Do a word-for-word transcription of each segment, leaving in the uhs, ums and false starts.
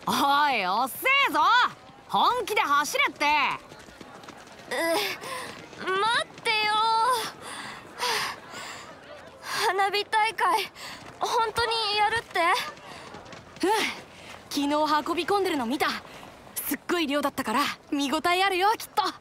おい、おっせえぞ。本気で走れって。 う待ってよ。花火大会本当にやるって？ うん、昨日運び込んでるの見た。すっごい量だったから見応えあるよ、きっと。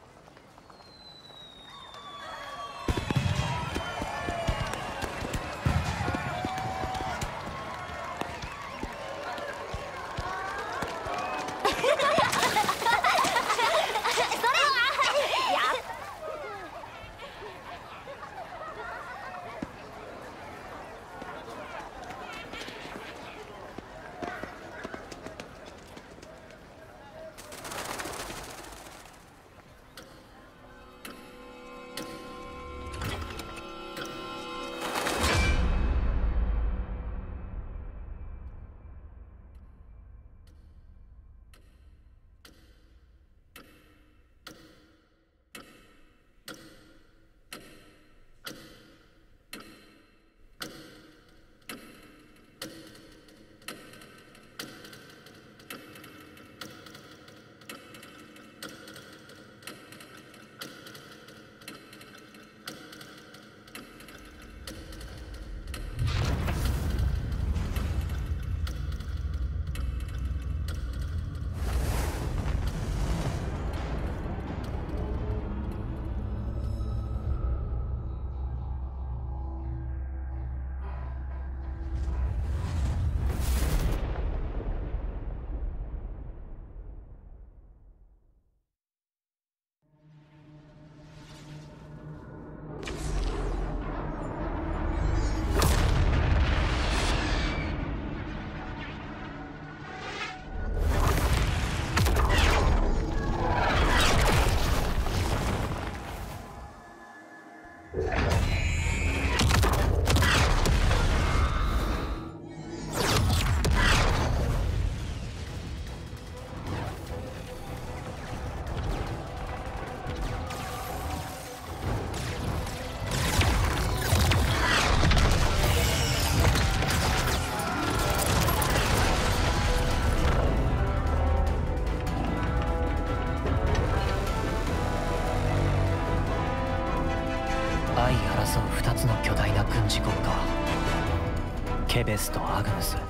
相争う二つの巨大な軍事国家、ケベスとアグヌス。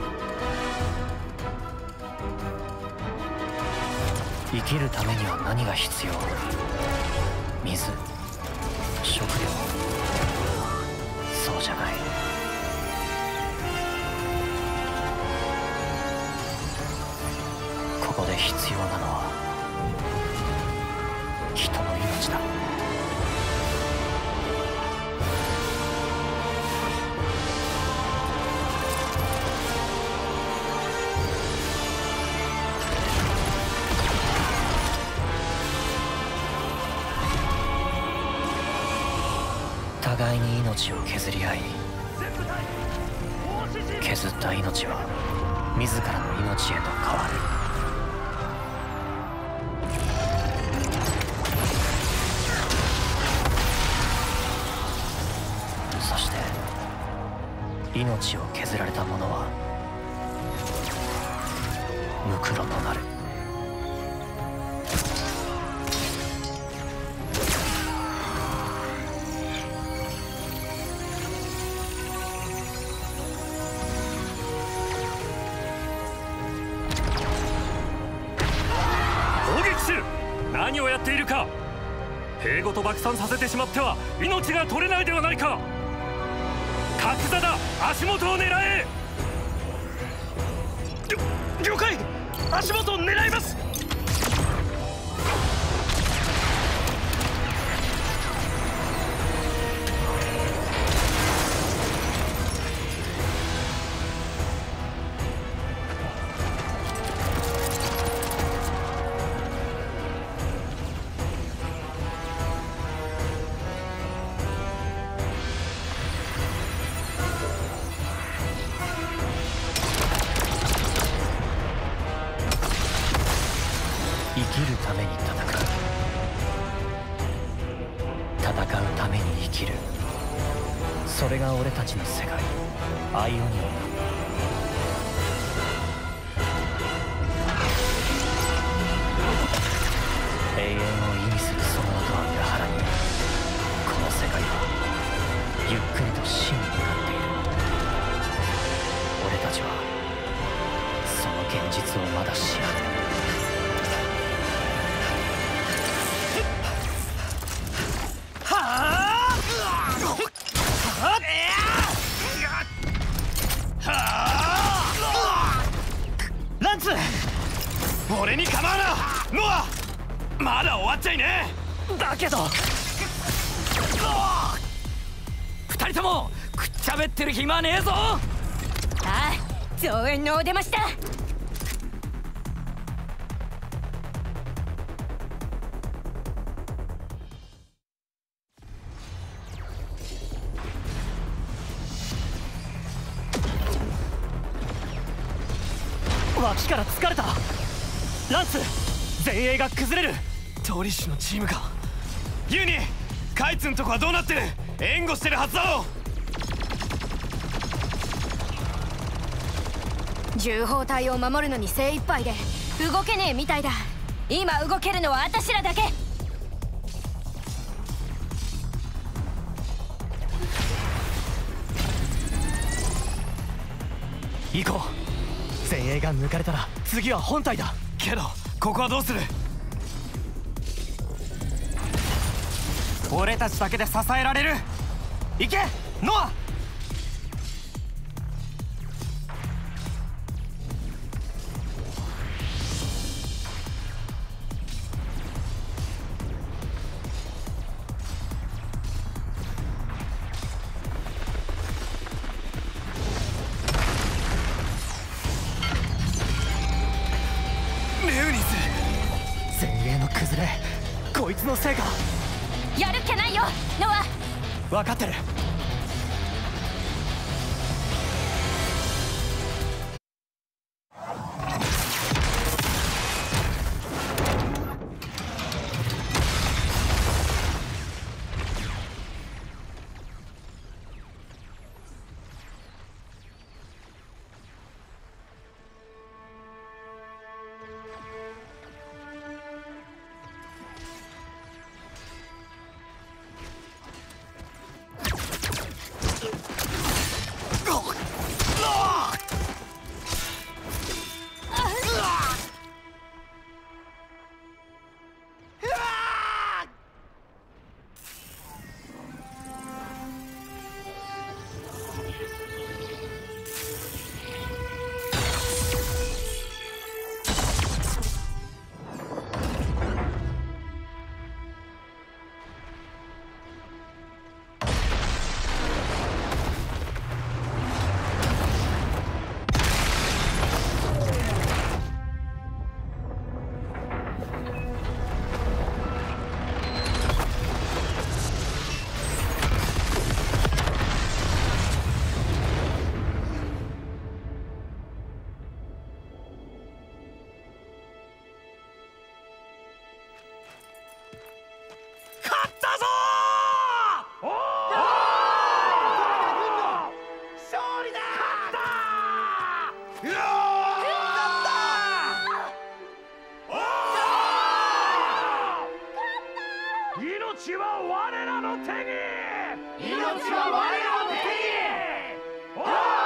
生きるためには何が必要？水、食料。そうじゃない。ここで必要なのは人の命だ。互いに命を削り合い、削った命は自らの命へと変わる。そして命を削られた者は無垢となる。 何をやっているか。兵ごと爆散させてしまっては命が取れないではないか。角座だ、足元を狙え。了解、足元を狙います。 生きるために戦う。戦うために生きる。それが俺たちの世界、アイオニアだ。 実をまだ知らぬ。 ランツ、俺に構うなノア。まだ終わっちゃいねえ。だけど二人ともくっちゃべってる暇ねえぞ。 ああ、増援のお出ましだ。 脇から疲れた。ランス、前衛が崩れる。トリシュのチームか。ユニ、カイツんとこはどうなってる？援護してるはずだろ。 銃砲隊を守るのに精一杯で動けねえみたいだ。 今動けるのは私らだけ。 行こう。前衛が抜かれたら次は本体だ。けどここはどうする？俺たちだけで支えられる。行けノア。前衛の崩れ、こいつのせいか。 やるっきゃないよノア。 分かってる。命は我らの手に。命は我らの手に。おー！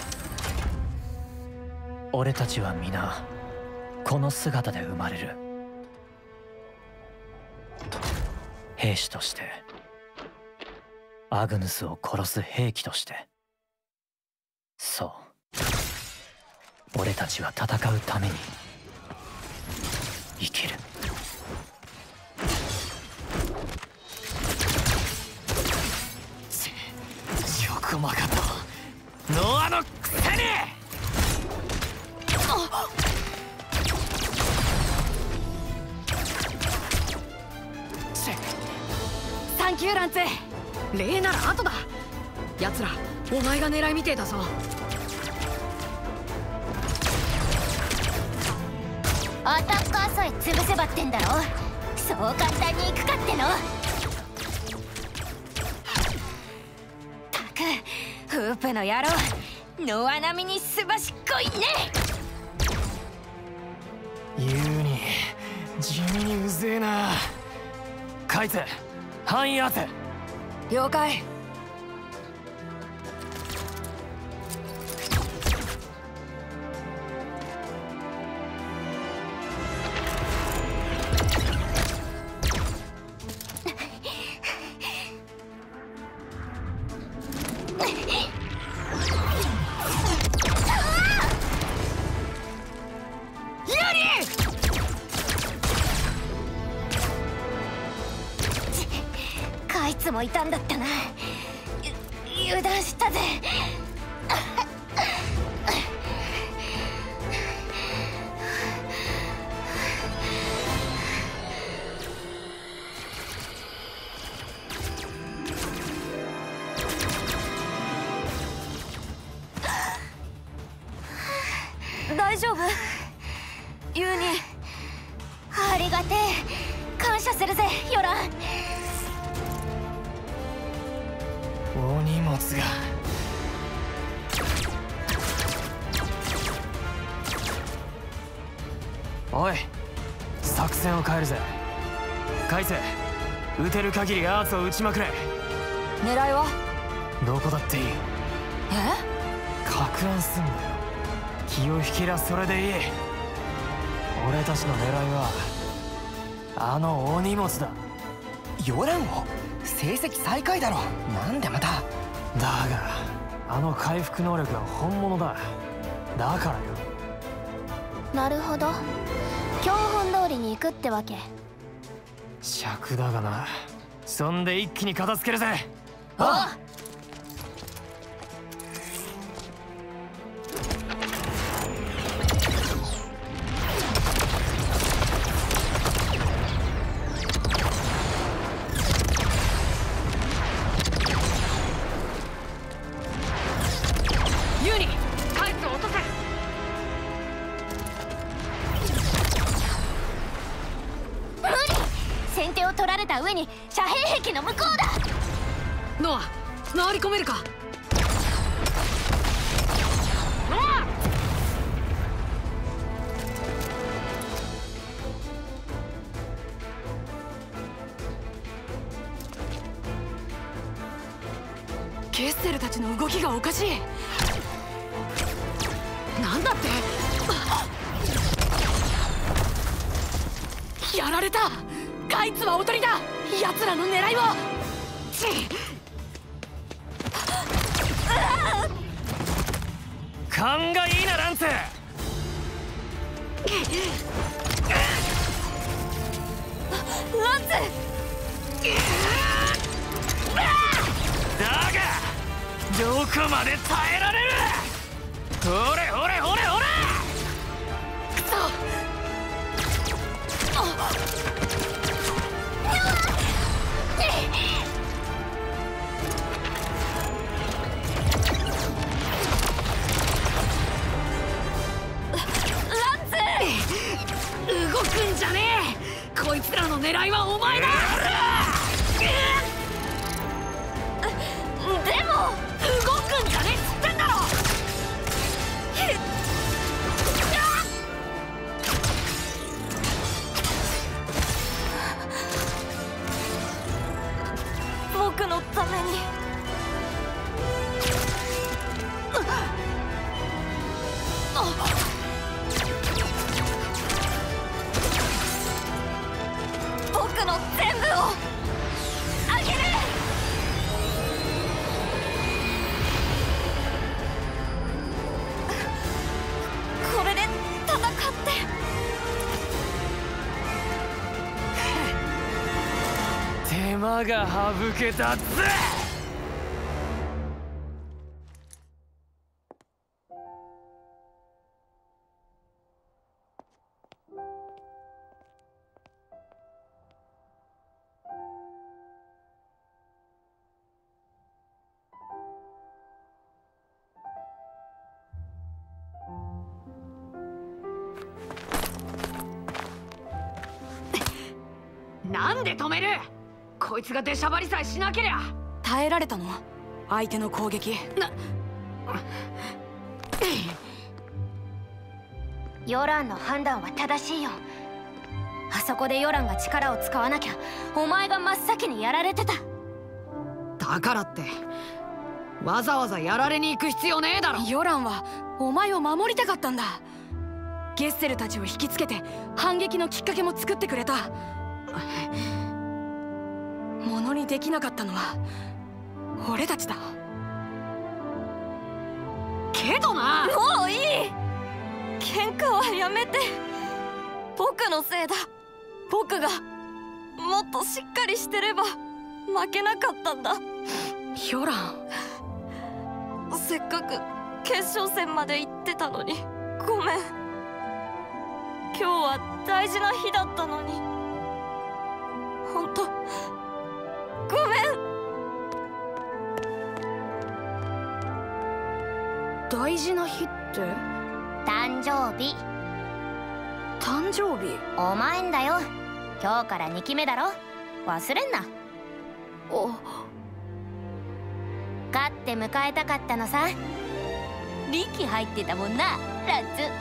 俺たちは皆この姿で生まれる。 兵士として、アグヌスを殺す兵器として。そう、俺たちは戦うために生きる。 ちよくまかったノアのくせに。 サンキューランツ。礼なら後だ。奴らお前が狙いみてえだぞ。 アタッカーさえ潰せばってんだろ。そう簡単にいくかっての。たくフープの野郎、ノア並みにすばしっこいね。 ユーニ地味にうぜえな。カイツ範囲当て。 了解。 カイツもいたんだったな。油断したぜ。大丈夫？ユーニ。ありがてえ。感謝するぜヨラン。 お荷物が。おい、作戦を変えるぜ。カイツ、撃てる限りアーツを撃ちまくれ。 狙いはどこだっていい。 え？ 攪乱すんだよ。気を引きらそれでいい。俺たちの狙いはあのお荷物だ。 ヨランを成績最下位だろ。なんでまた。 だがあの回復能力は本物だ。だからよ。 なるほど、標本通りに行くってわけ。 尺だがな。そんで一気に片付けるぜ。 ああ。 ユーニ、カイツを落とせ。 無理。先手を取られた上に遮蔽壁の向こうだ。 ノア、回り込めるか。ノア！ケッセルたちの動きがおかしい。なんだって。やられた。カイツはおとりだ。奴らの狙いを。 勘がいいなランツ。 ランツ。 だがどこまで耐えられる。ほれほれほれほれ。 くそ。動くんじゃねえ。こいつらの狙いはお前だ。 でも動くんじゃねえっつってんだろ。 僕のために。僕の全部を。 馬が省けたぜ。 なんで止める？こいつが出しゃばりさえしなけりゃ。 耐えられたの？相手の攻撃。なヨランの判断は正しいよ。あそこでヨランが力を使わなきゃお前が真っ先にやられてた。 だからってわざわざやられに行く必要ねえだろ。 ヨランはお前を守りたかったんだ。ゲッセルたちを引きつけて反撃のきっかけも作ってくれた。ものにできなかったのは俺たちだ。 けどな。 もういい。喧嘩はやめて。僕のせいだ。僕がもっとしっかりしてれば負けなかったんだ。 ヨラン、 せっかく決勝戦まで行ってたのにごめん。今日は大事な日だったのに本当ごめん。 大事な日って？ 誕生日。 誕生日？ お前んだよ。今日からにきめだろ。忘れんな。 お勝って迎えたかったのさ。力入ってたもんな、ラッツ。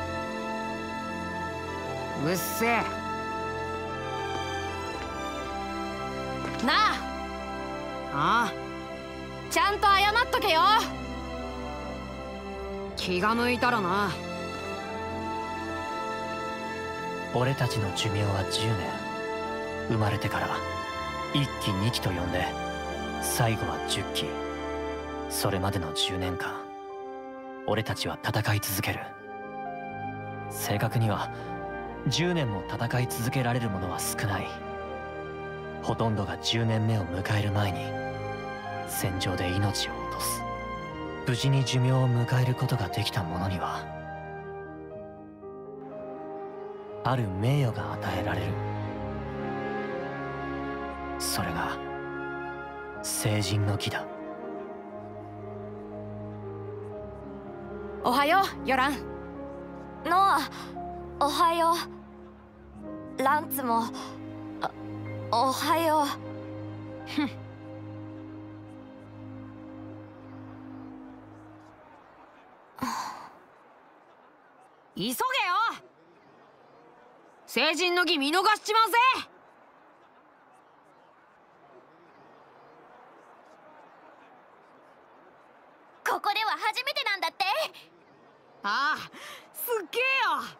うっせえ。 なあ、 ああ、 ちゃんと謝っとけよ。 気が向いたらな。 俺たちの寿命はじゅうねん。生まれてからいっきにきと呼んで最後はじゅっき。それまでのじゅうねんかん俺たちは戦い続ける。正確にはじゅうねんも戦い続けられる者は少ない。ほとんどがじゅうねんめを迎える前に戦場で命を落とす。無事に寿命を迎えることができた者にはある名誉が与えられる。それが成人の儀だ。 おはよう、ヨラン。 ノア、おはよう。ランツもおはよう。 ふん。急げよ。成人の儀見逃しちまうぜ。 ここでは初めてなんだって。 ああ、すっげえよ。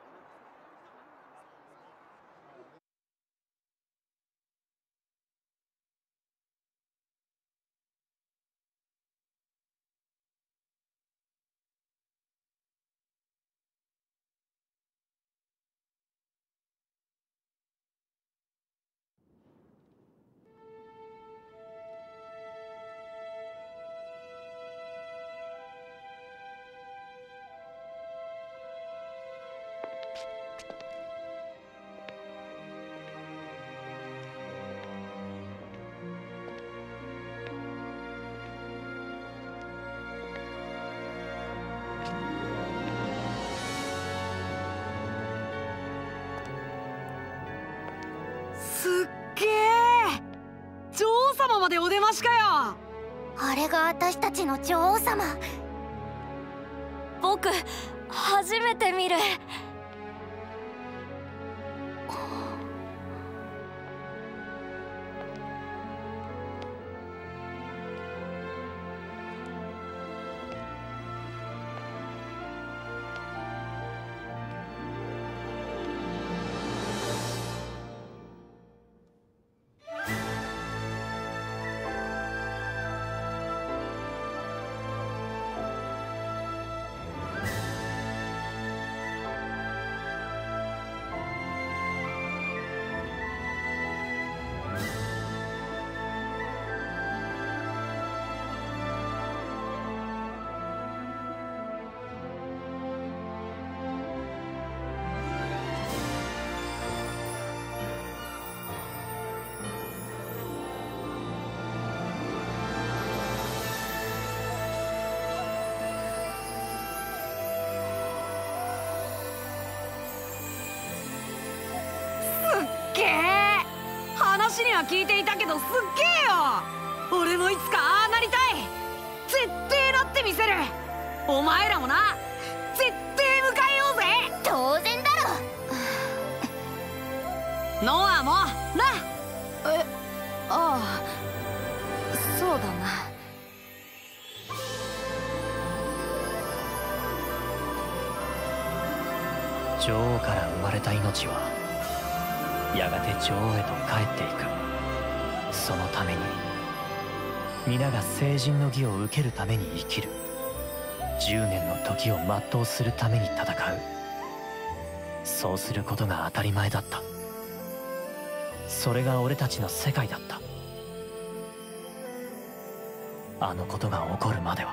すっげえ。女王様までお出ましかよ。 あれが私たちの女王様。僕初めて見る。 げえ。話には聞いていたけどすっげえよ。俺もいつかああなりたい。絶対なってみせる。お前らもな、絶対迎えようぜ。 当然だろ。 ノアもな。 え、ああ、そうだな。 女王から生まれた命はやがて女王へと帰っていく。そのために皆が成人の儀を受けるために生きる。じゅうねんの時を全うするために戦う。そうすることが当たり前だった。それが俺たちの世界だった。あのことが起こるまでは。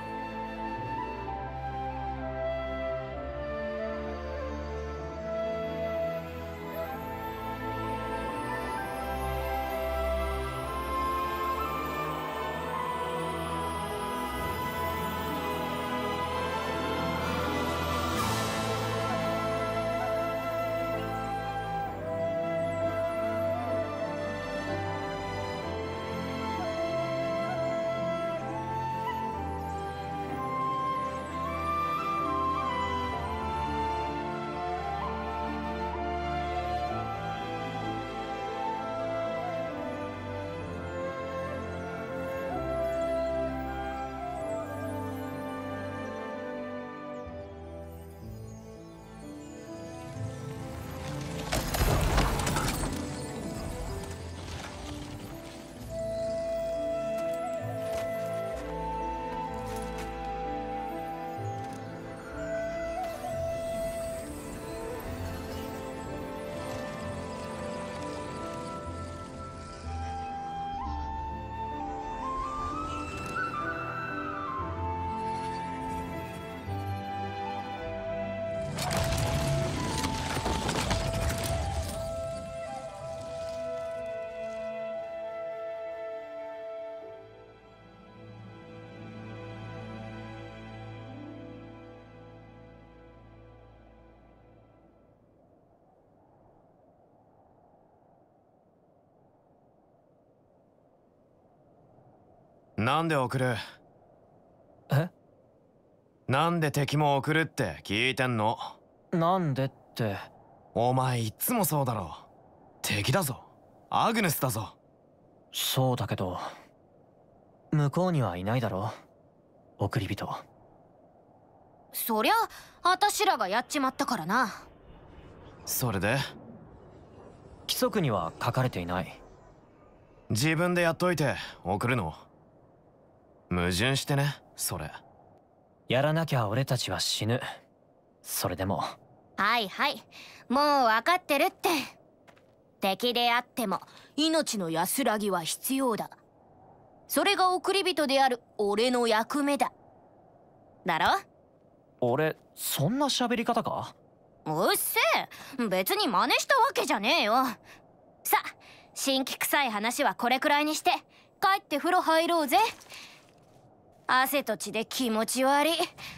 なんで送る？ え？ なんで敵も送るって聞いてんの？ なんでって。 お前いっつもそうだろ。敵だぞ。アグネスだぞ。 そうだけど向こうにはいないだろ、送り人。 そりゃあたしらがやっちまったからな。 それで規則には書かれていない。 自分でやっといて送るの？矛盾してね、それ。 やらなきゃ俺たちは死ぬ。それでも。 はいはい、もう分かってるって。敵であっても命の安らぎは必要だ。それが送り人である俺の役目だ。だろ？ 俺そんな喋り方か？ うっせえ、別に真似したわけじゃねえよ。さ、新規臭い話はこれくらいにして帰って風呂入ろうぜ。汗と血で気持ち悪い。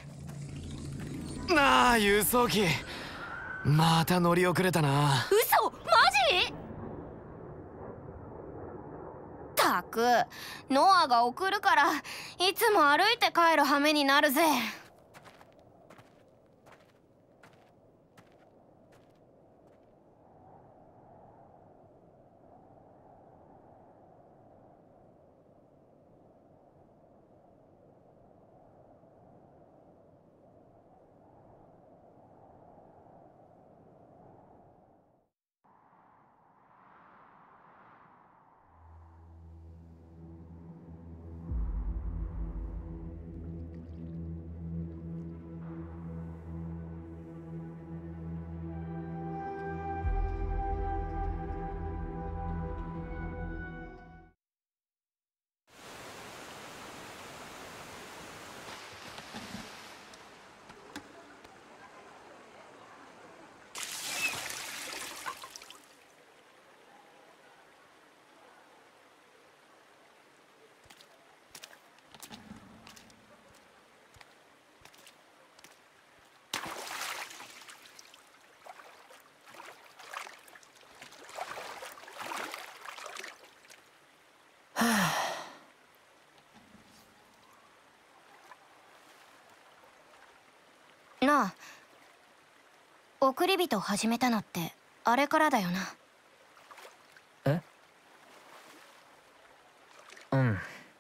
なあ輸送機、また乗り遅れたな。 嘘？マジ？たく、ノアが送るからいつも歩いて帰る羽目になるぜ。 なあ、送り人始めたのってあれからだよな。 え？うん、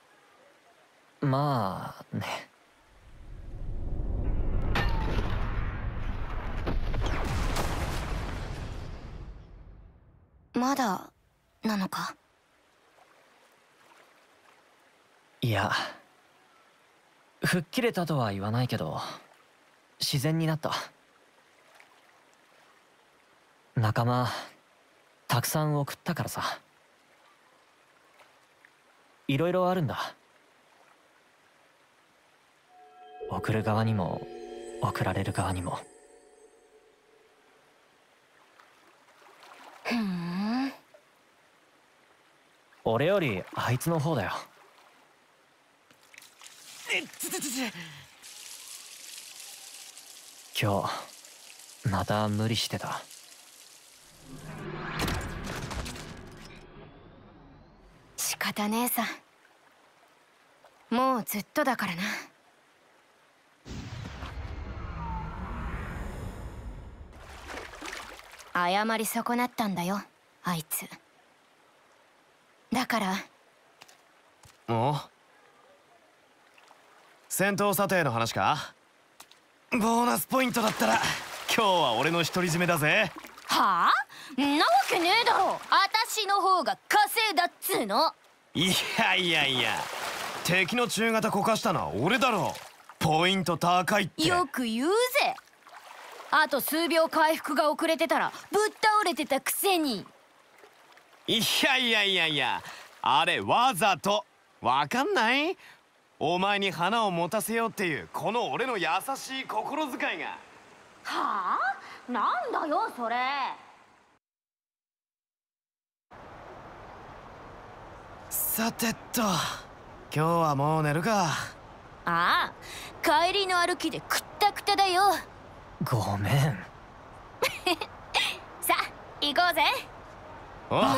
まあね。 まだなのか？ いや、吹っ切れたとは言わないけど自然になった。仲間たくさん送ったからさ。いろいろあるんだ。送る側にも送られる側にも。 ふん。 俺よりあいつの方だよ。 えっつつつつ今日また無理してた。 仕方ねえさ。もうずっとだからな。謝り損なったんだよ、あいつ。だから。 お？戦闘査定の話か？ボーナスポイントだったら今日は俺の独り占めだぜ。 はあ？んなわけねえだろ。あたしの方が稼いだっつーの。 いやいやいや、敵の中型こかしたのは俺だろ。ポイント高いって。 よく言うぜ。あと数秒回復が遅れてたらぶっ倒れてたくせに。 いやいやいやいや、あれわざと。わかんない？お前に花を持たせようっていうこの俺の優しい心遣いが。 はあ？なんだよそれ。 さてと、今日はもう寝るか。 ああ、帰りの歩きでくったくただよ。 ごめん。 さあ行こうぜ。 おもも。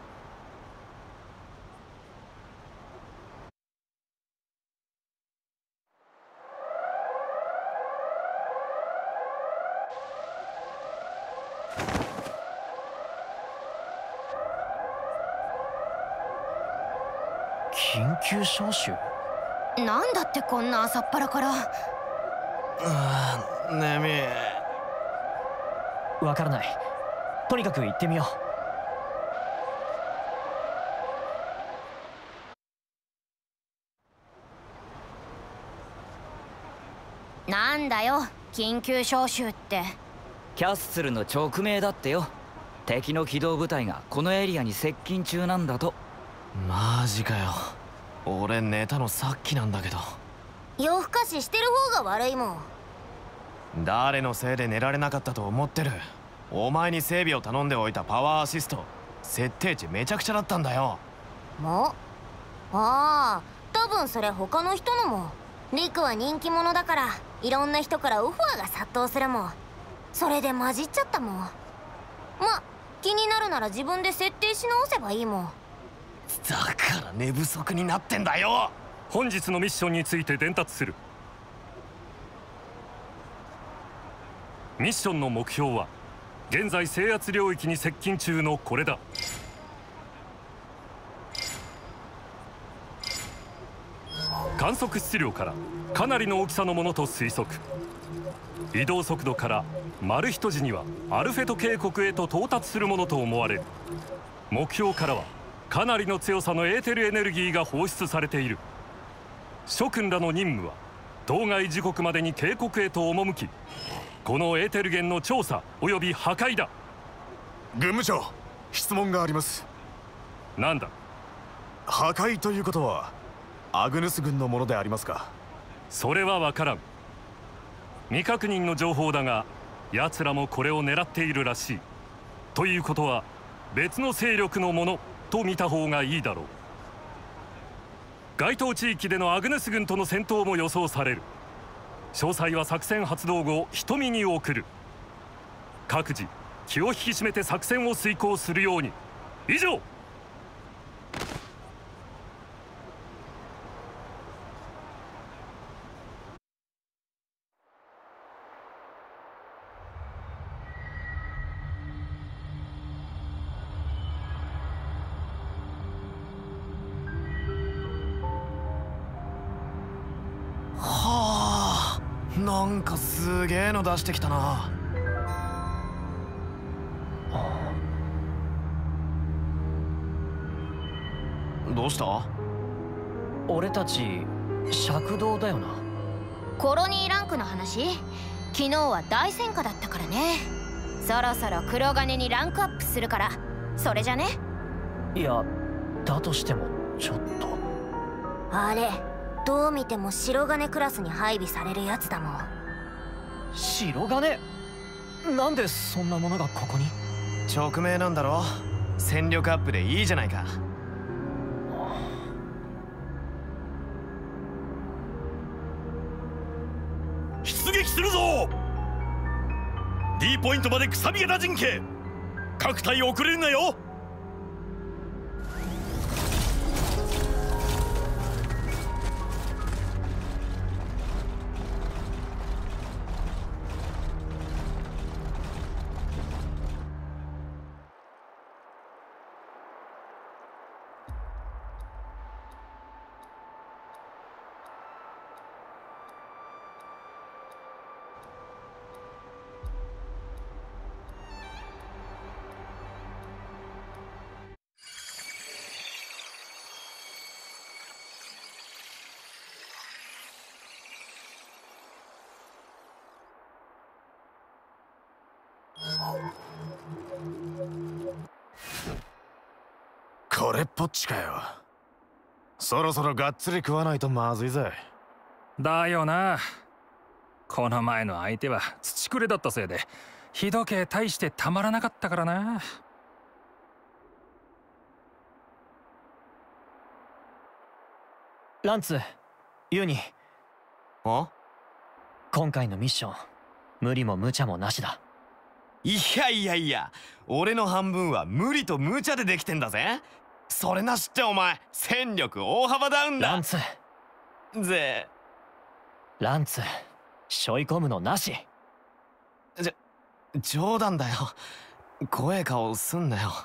緊急招集？ なんだってこんな朝っぱらから。 ああ、眠い。 わからない。とにかく行ってみよう。なんだよ緊急招集って。 キャッスルの直命だってよ。敵の機動部隊がこのエリアに接近中なんだと。 マジかよ。俺寝たのさっきなんだけど。 夜更かししてる方が悪いもん。 誰のせいで寝られなかったと思ってる。お前に整備を頼んでおいたパワーアシスト設定値めちゃくちゃだったんだよ。 もああ、多分それ他の人のも。リクは人気者だからいろんな人からオファーが殺到するもん。それで混じっちゃったもん。ま、気になるなら自分で設定し直せばいいもん。 だから寝不足になってんだよ。 本日のミッションについて伝達する。ミッションの目標は現在制圧領域に接近中のこれだ。観測質量からかなりの大きさのものと推測。移動速度から丸一時にはアルフェト渓谷へと到達するものと思われる。目標からはかなりの強さのエーテルエネルギーが放出されている。諸君らの任務は当該時刻までに渓谷へと赴き、このエーテル源の調査および破壊だ。 軍務長、質問があります。 なんだ？ 破壊ということはアグヌス軍のものでありますか？ それは分からん。未確認の情報だが奴らもこれを狙っているらしい。ということは別の勢力のものと見た方がいいだろう。該当地域でのアグネス軍との戦闘も予想される。詳細は作戦発動後瞳に送る。各自気を引き締めて作戦を遂行するように。以上。 なんかすげえの出してきたな。どうした？ 俺たち赤道だよな。 コロニーランクの話？昨日は大戦果だったからね。そろそろ黒金にランクアップするから、それじゃね？ いや、だとしてもちょっと。 あれ、どう見ても白金クラスに配備されるやつだもん。 白金？なんでそんなものがここに？ 直命なんだろ。戦力アップでいいじゃないか。 出撃するぞ。 D ポイントまでくさび型陣形。各隊遅れるなよ。 これっぽっちかよ。そろそろがっつり食わないとまずいぜ。 だよな。この前の相手は土くれだったせいでひどけ大してたまらなかったからな。 ランツ、ユニ。 あ？ 今回のミッション無理も無茶もなしだ。 いやいやいや、俺の半分は無理と無茶でできてんだぜ。それなしってお前戦力大幅ダウンだ。 ランツぜランツ背負い込むのなし。 じゃ冗談だよ。怖え顔すんなよ。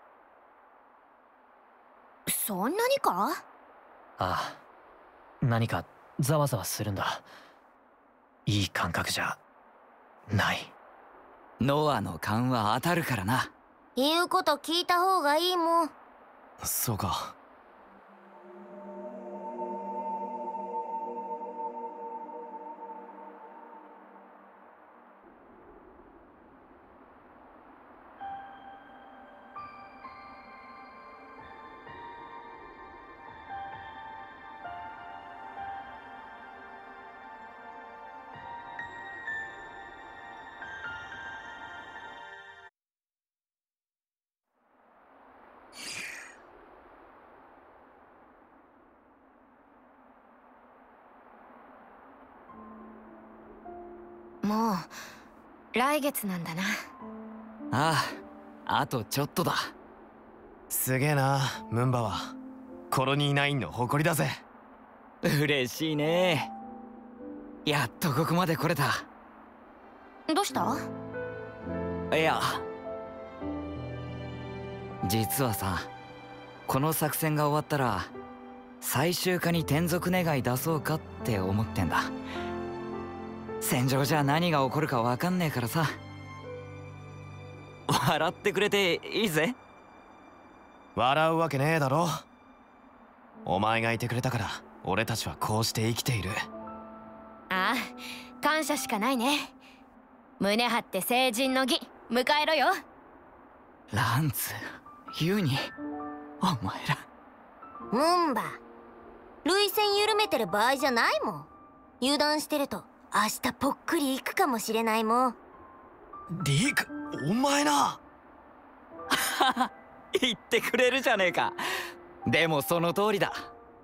そんなにか？ ああ、何かざわざわするんだ。いい感覚じゃない。 ノアの勘は当たるからな。 言うこと聞いた方がいいもん。 そうか。 もう来月なんだな。 ああ、あとちょっとだ。 すげえな、ムンバはコロニーナインの誇りだぜ。 嬉しいね。やっとここまで来れた。 どうした？ いや、実はさ、この作戦が終わったら最終化に転属願い出そうかって思ってんだ。戦場じゃ何が起こるか分かんねえからさ。笑ってくれていいぜ。 笑うわけねえだろ。お前がいてくれたから俺たちはこうして生きている。 ああ、感謝しかないね。胸張って成人の儀迎えろよ。 ランツ、ユニ、お前ら。 ムンバ、涙腺緩めてる場合じゃないもん。油断してると明日ぽっくりいくかもしれないもん。 リーク、お前な。 言ってくれるじゃねえか。でもその通りだ。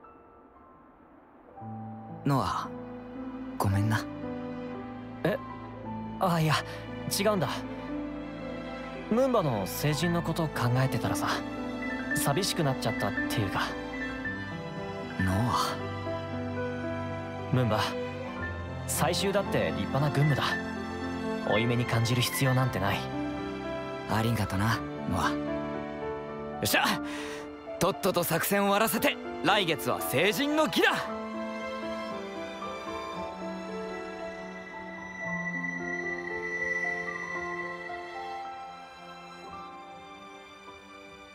ノア、ごめんな。 え、あ、いや違うんだ。ムンバの成人のことを考えてたらさ、寂しくなっちゃったっていうか。 ノア、 ムンバ、最終だって立派な軍務だ。負い目に感じる必要なんてない。 ありがとな、ノア。よっしゃ、とっとと作戦を終わらせて来月は成人の儀だ。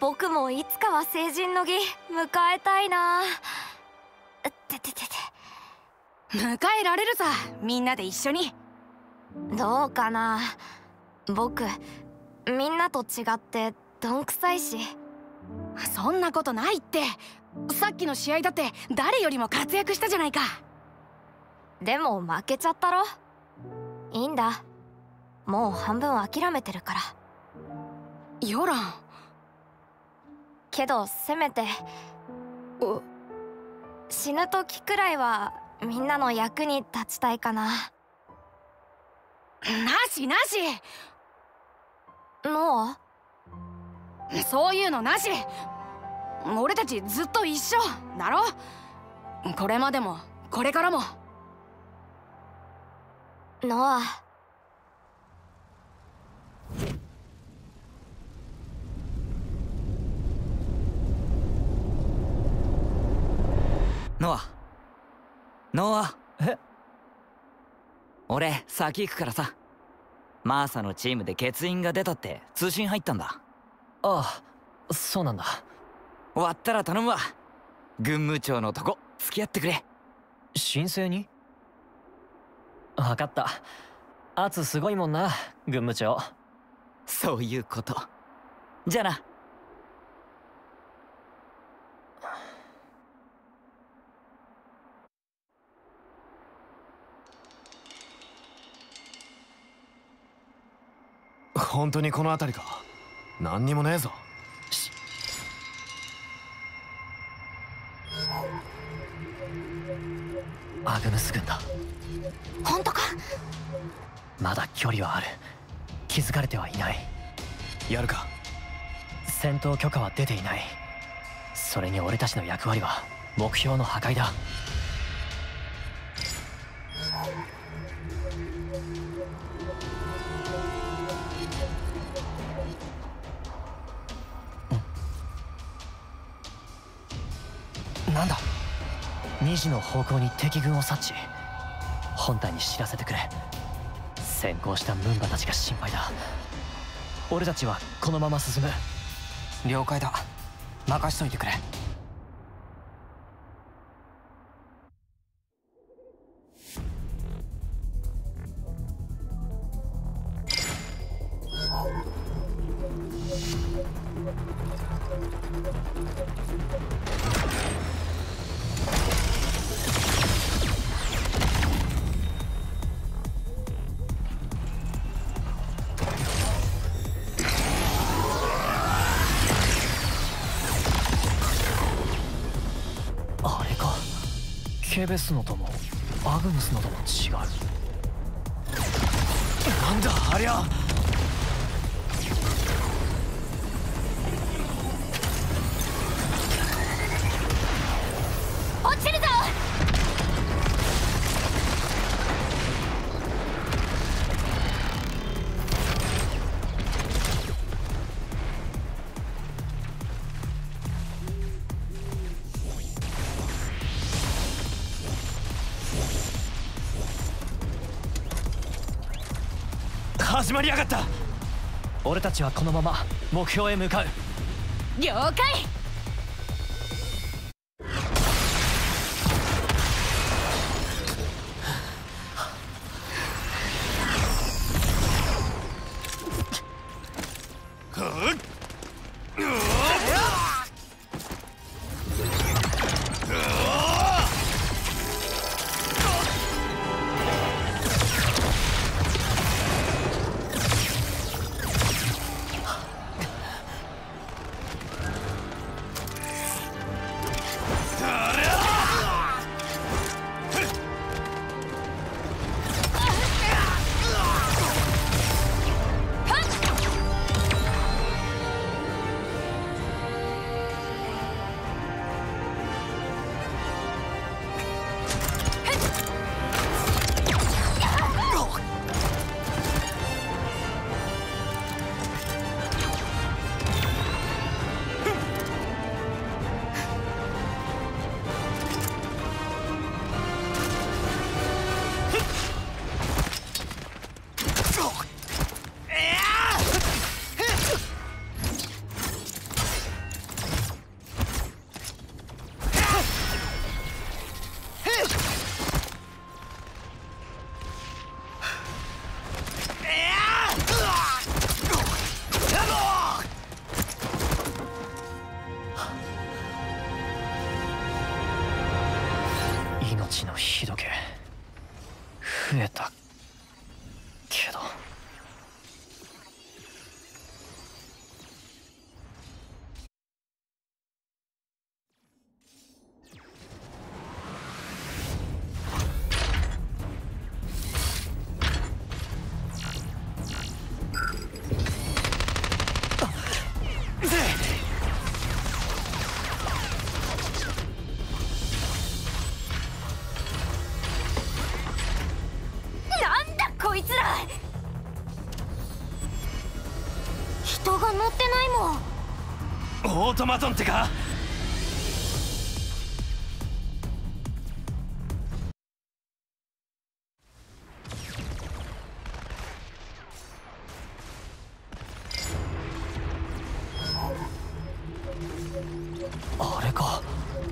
僕もいつかは成人の儀迎えたいな。てててて迎えられるさ、みんなで一緒に。 どうかな。僕みんなと違ってどんくさいし。 そんなことないって。さっきの試合だって誰よりも活躍したじゃないか。 でも負けちゃったろ。いいんだ、もう半分諦めてるから。 ヨラン。 けどせめて死ぬ時くらいはみんなの役に立ちたいかな。 なしなし。 ノア？ そういうのなし。俺たちずっと一緒だろ。これまでもこれからも。 ノア。 ノアノア。 え？ 俺先行くからさ。マーサのチームで欠員が出たって通信入ったんだ。 ああ、そうなんだ。 終わったら頼むわ。軍務長のとこ付き合ってくれ。 申請に？分かった。圧すごいもんな、軍務長。 そういうこと。じゃあな。 本当にこの辺りか。何にもねえぞ。 アグヌス軍だ。 本当か？ まだ距離はある。気づかれてはいない。 やるか。 戦闘許可は出ていない。それに俺たちの役割は目標の破壊だ。なんだ？にじの方向に敵軍を察知。本隊に知らせてくれ。先行したムンバたちが心配だ。俺たちはこのまま進む。 了解だ。任しといてくれ。 ケベスのともアグヌスのとも違う。 なんだありゃ。 落ちるぞ。 始まりやがった。 俺たちはこのまま目標へ向かう。 了解。 ちの日時計増えたけど。 人が乗ってないもん。 オートマトンってか。 あれか。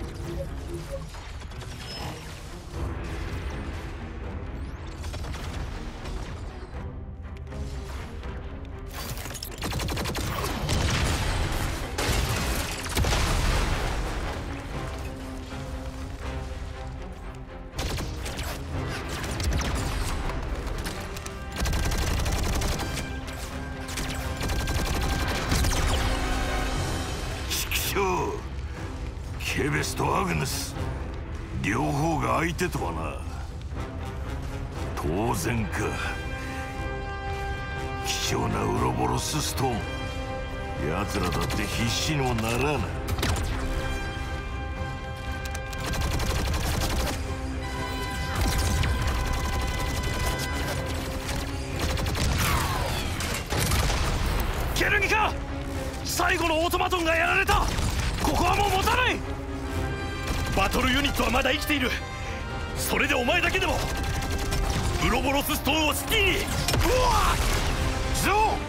ケベスとアグネス両方が相手とはな。当然か。貴重なウロボロスストーン、奴らだって必死にもならない。 ケルニカ、最後のオートマトンがやられた。ここはもう持たない。バトルユニットはまだ生きている。それでお前だけでもウロボロスストーンをシティに。うわっゾー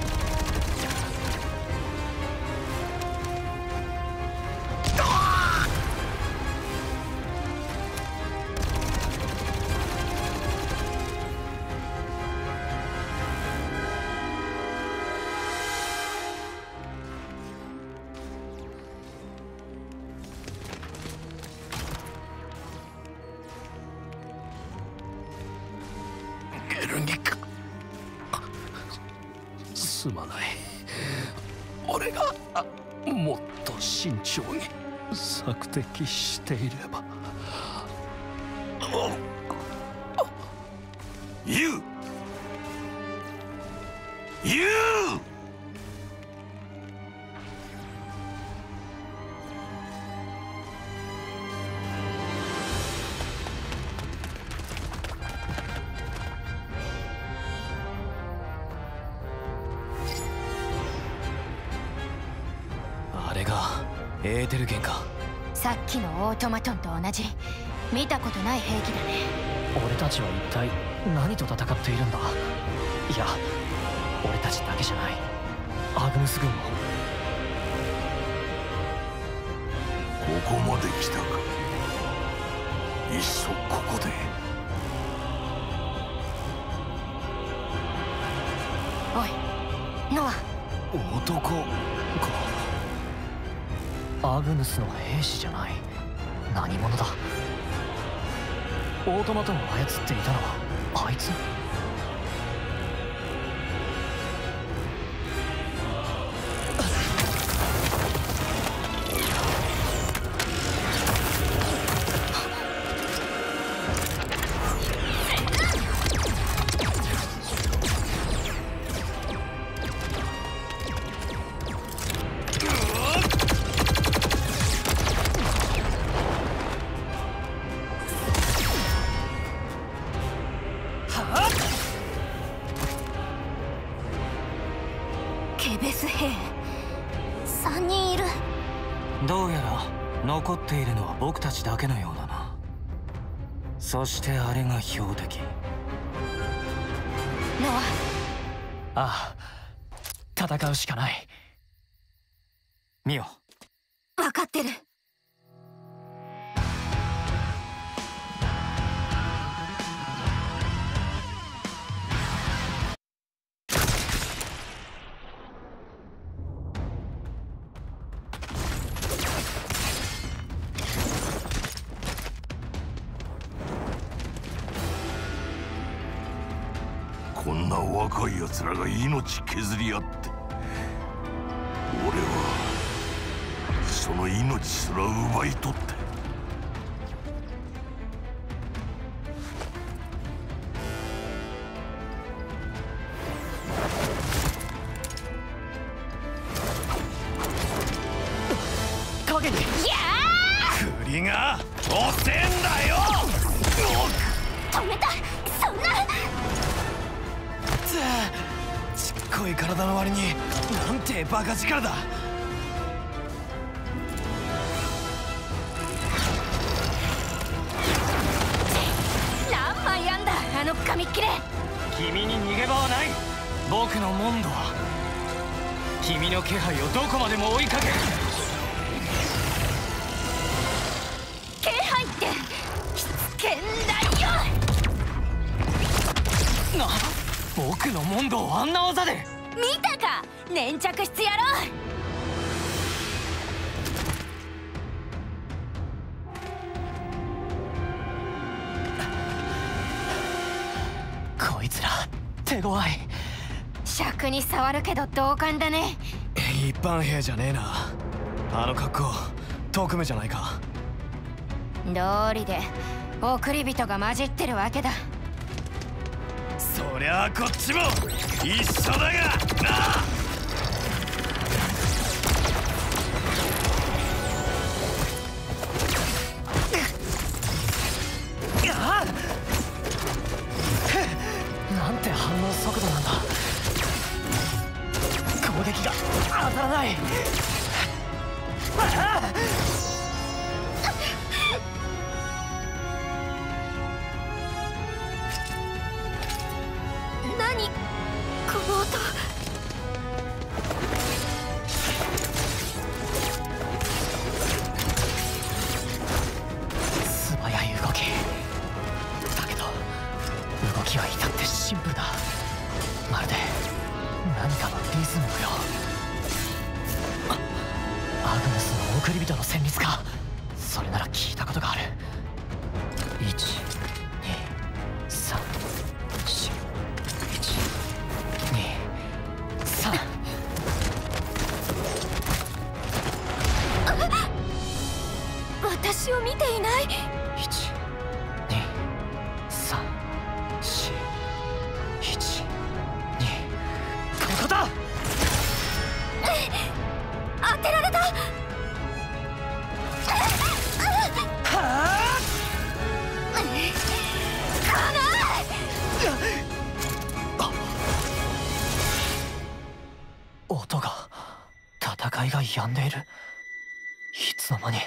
すまない。俺がもっと慎重に索敵していれば。 ユウユウあれがエーテル剣か。 さっきのオートマトンと同じ見たことない兵器だね。 俺たちは一体何と戦っているんだ。いや、俺たちだけじゃない。アグヌス軍も。 ここまで来たか。いっそここで。 おいノア。 男か。 アグヌスの兵士じゃない。何者だ。オートマトンを操っていたのはあいつ。 ケベス兵さんにんいる。 どうやら残っているのは僕たちだけのようだな。そしてあれが標的。 ノア。ああ、戦うしかない。 ミオ。 分かってる。 な若い奴らが命削り合って、俺はその命すら奪い取って。 影に栗が遅えんだよ。 止めた。そんなちっこい体の割になんてバカ力だ。 何枚あんだあの紙切れ。 君に逃げ場はない。僕のモンドは君の気配をどこまでも追いかける。 気配ってしつけんだよ。 な、僕のモンドをあんな技で。 見たか粘着質野郎。 こいつら手強い。 尺に触るけど同感だね。 一般兵じゃねえな。あの格好特務じゃないか。 道理で送り人が混じってるわけだ。 そりゃあこっちも一緒だがなあ。なんて反応速度なんだ。攻撃が当たらない。ああ何この音。 素早い動きだけど動きは至ってシンプルだ。まるで何かのリズムのよう。アグネスの送り人の旋律か。それなら聞いたことがある。いち、に、さん、よん、いち、に、さん。 私を見ていない。 いち、に、さん、よん、いち、に。ここだ。 当てられた。 音が、戦いが止んでいる。いつの間に。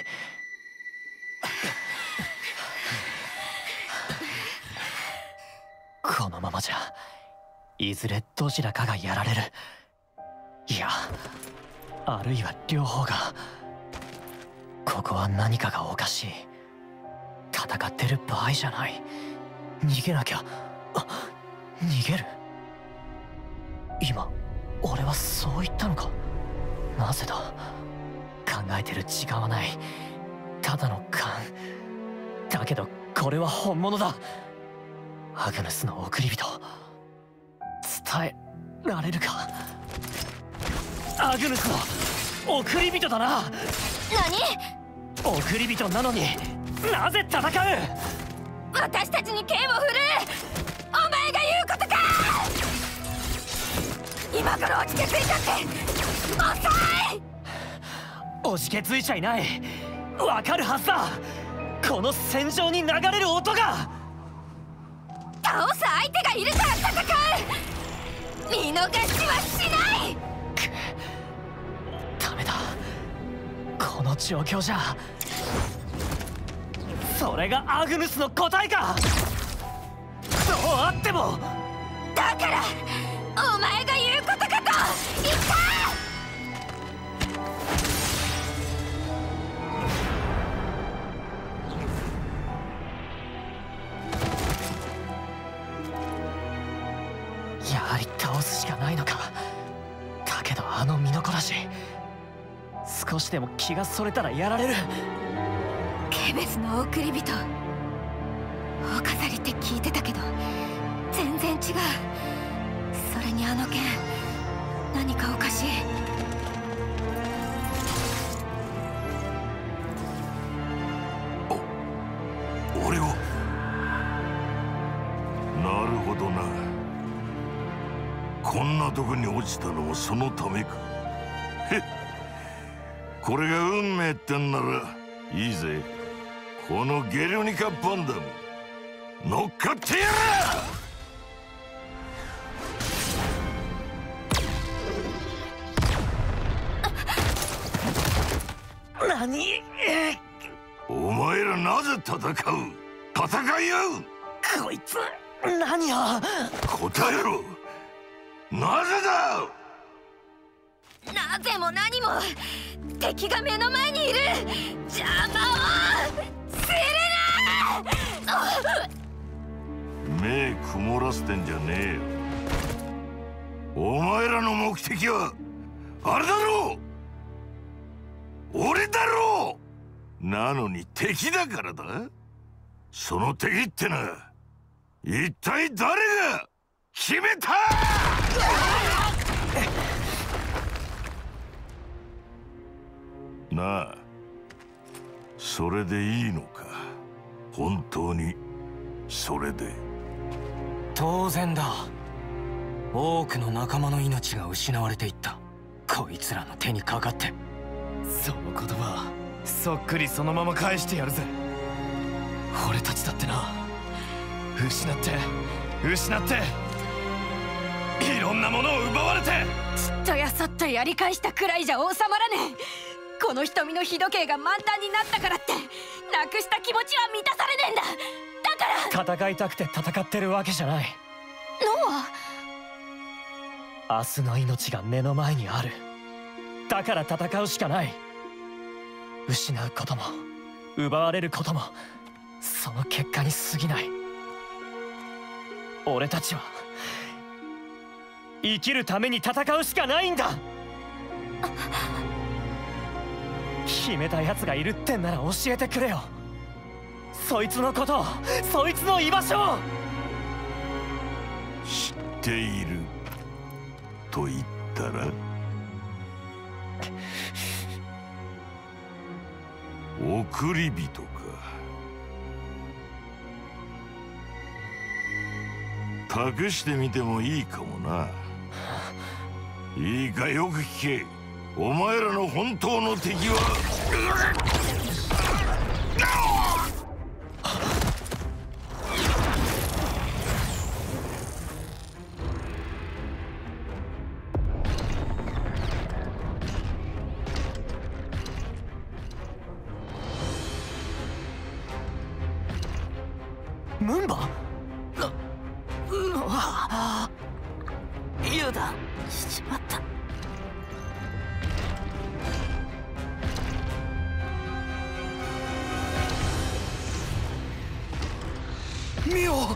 このままじゃいずれどちらかがやられる。いや、あるいは両方が。ここは何かがおかしい。戦ってる場合じゃない。逃げなきゃ。あ、逃げる。今俺はそう言ったのか。なぜだ。考えてる時間はない。ただの勘だけど、これは本物だ。アグネスの送り人、伝えられるか。アグネスの送り人だな。 何？ 送り人なのになぜ戦う。 私たちに剣を振るう。お前が言うことか。今頃落ちてついたって遅い。 おじけついちゃいない。わかるはずだ。この戦場に流れる音が。 倒す相手がいるから戦う。見逃しはしない。 ダメだ。この状況じゃ。それがアグヌスの答えか。そうあっても。 だからお前が言うことかと言った。 やはり倒すしかないのか。だけどあの身のこなし、少しでも気がそれたらやられる。 ケベスの送り人、お飾りって聞いてたけど全然違う。 れにあの剣、何かおかしい。 お俺を。なるほどな。こんなとこに落ちたのもそのためか。へっ、これが運命ってんならいいぜ。このゲルニカ・バンダム乗っかってやる。何？ お前らなぜ戦う？戦い合う？ こいつ何を？ 答えろ。なぜだ？ なぜも何も敵が目の前にいる。邪魔をするな。 目曇らせてんじゃねえよ。お前らの目的はあれだろう。俺だろう。なのに敵だからだ。その敵ってのは一体誰が決めた？なあ、それでいいのか？本当にそれで？ 当然だ。多くの仲間の命が失われていった。こいつらの手にかかって。 その言葉そっくりそのまま返してやるぜ。俺たちだってな、失って失っていろんなものを奪われて、 ちっとやそっとやり返したくらいじゃ収まらねえ。この瞳の日時計が満タンになったからってなくした気持ちは満たされねえんだ。だから戦いたくて戦ってるわけじゃない。 ノア、 明日の命が目の前にある。だから戦うしかない。失うことも奪われることもその結果に過ぎない。俺たちは生きるために戦うしかないんだ。決めた奴がいるってんなら教えてくれよ。そいつのことを、そいつの居場所を。 知っていると言ったら？送り人か。託してみてもいいかもな。いいか、よく聞け。お前らの本当の敵はムンバ？油断しちまった。ミオ、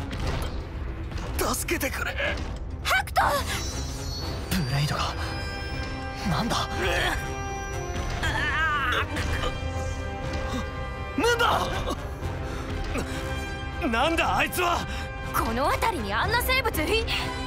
助けてくれ。 ハクト！ ブレイドがなんだ？ ムンバ！なんだあいつは。 この辺りにあんな生物い。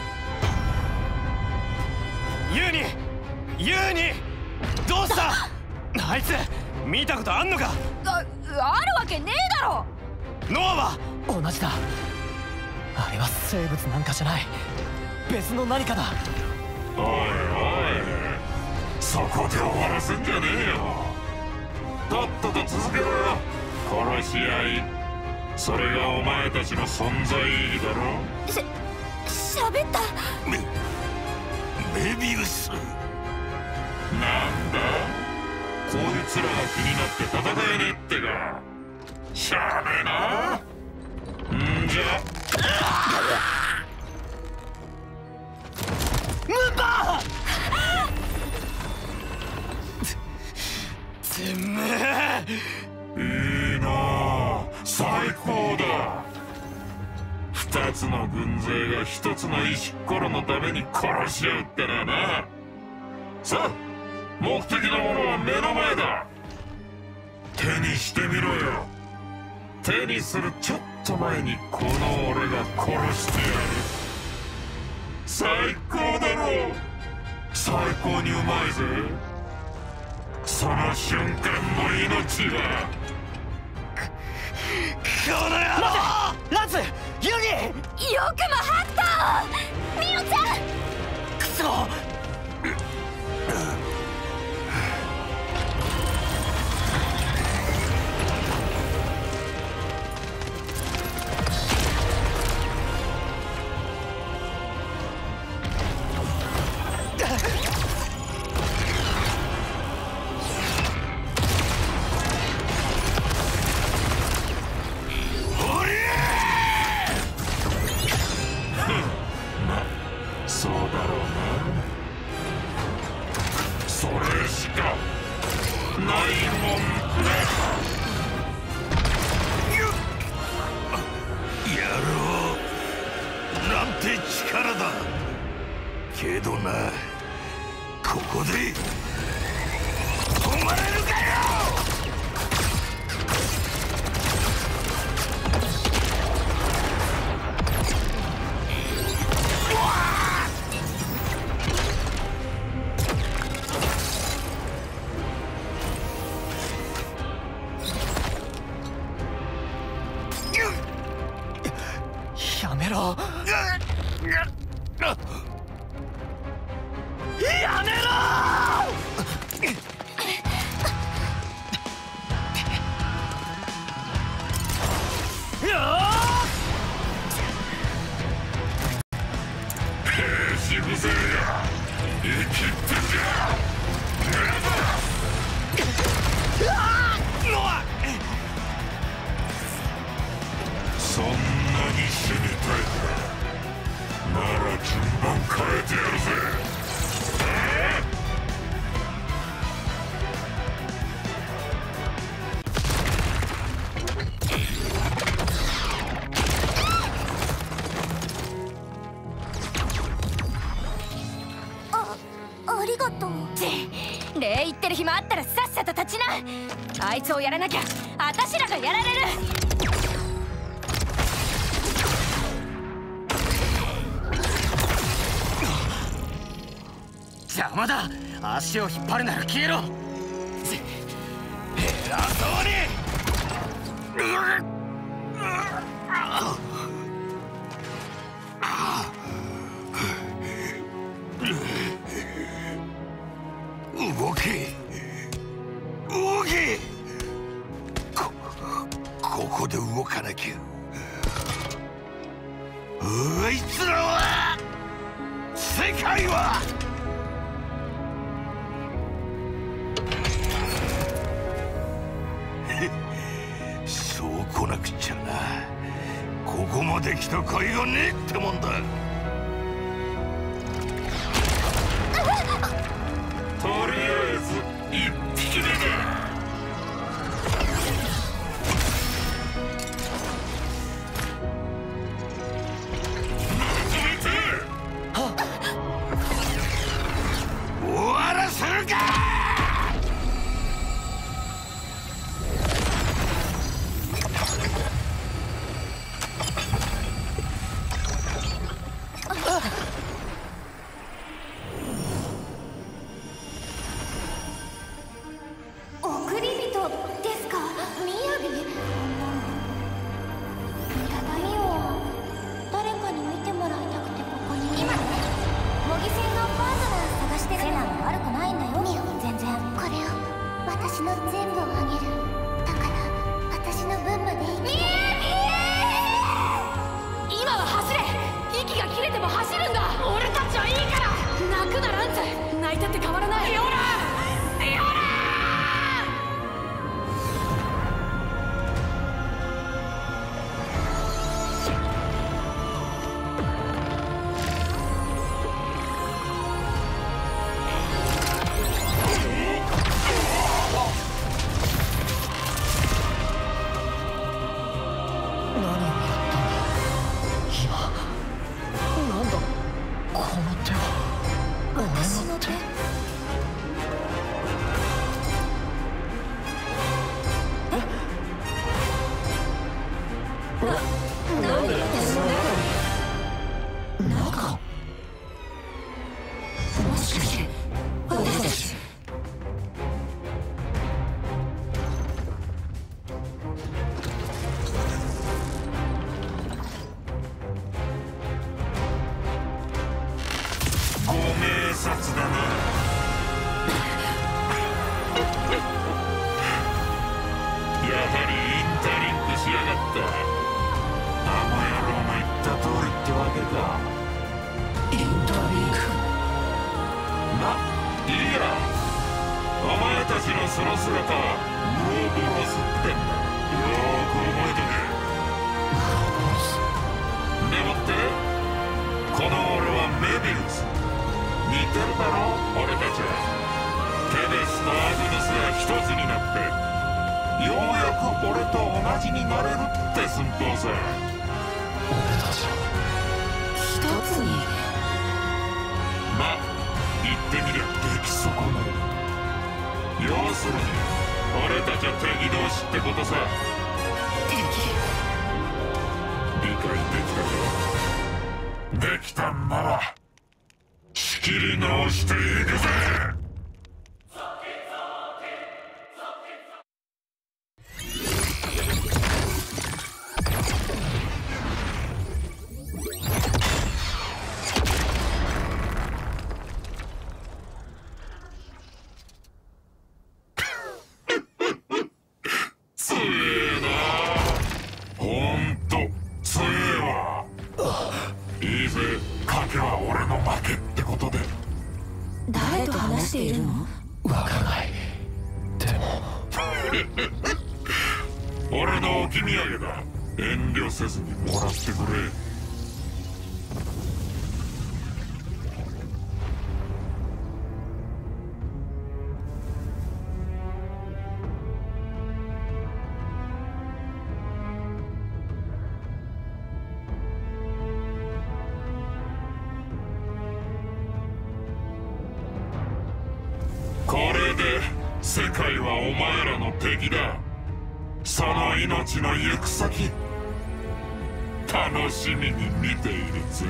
ユーニユーニどうした？あいつ見たことあんのか？ あ、あるわけねえだろ。 ノアは同じだ。あれは生物なんかじゃない、別の何かだ。 おいおい、そこで終わらせんじゃねえよ。とっとと続けろよ。殺し合い、それがお前たちの存在意義だろ。 し、喋ったメ、メビウス。なんだ、こいつらが気になって戦えねえってか。しゃべな。んじゃムンバー！てめえ。いいなあ、最高だ。二つの軍勢が一つの石ころのために殺し合うってのはな。さあ、目的のものは目の前だ。手にしてみろよ。手にするちょっと前にこの俺が殺してやる。 最高だろう。最高にうまいぜ。その瞬間の命は。 この野郎！ランス、ユニ！ よくもハット！ミオちゃん！ くそ！ そうだろうな。それしかないもんね。 野郎、なんて力だ。けどな、ここで止まれるかよ。 やめろ。やめろ！ 兵士無勢や生きってんじゃ。そんなに死にたいか。なら順番変えてやるぜ。 ありがとう。礼言ってる暇あったらさっさと立ちな。あいつをやらなきゃあたしらがやられる。 邪魔だ。足を引っ張るなら消えろ。偉そうに。 動け動け。こここで動かなきゃ。あいつらは世界はそう来なくちゃな。ここまで来た甲斐がねえってもんだ。 とりあえず一匹目だ。 終わらせるか。 送り人ですか、みやび。ただいよ、誰かに見てもらいたくてここに。今ね、模擬戦のパートナー探してる。セナも悪くないんだよ。全然。これを私の全部をあげる。だから私の分までいい。みやび。 今は走れ。息が切れても走るんだ。俺たちはいいから。泣くなランツ。泣いたって変わらない。ヨラヨラ。 この手は俺の手。 か。イントリーグ。ま、いいや。お前たちのその姿はウロボロスってんだ。よーく覚えとけ。ウロボロスでもってこの俺はメビウス。似てるだろ俺たちは。テベスとアグヌスが一つになってようやく俺と同じになれるって寸法さ。俺たちは一つに。ま、言ってみりゃ出来損ない。要するに俺たちは敵同士ってことさ。敵。理解できたか。できたんなら仕切り直していくぜ。俺の置き土産だ。遠慮せずにもらってくれ。これで世界はお前らの敵だ。その命の行く先楽しみに見ているぜ。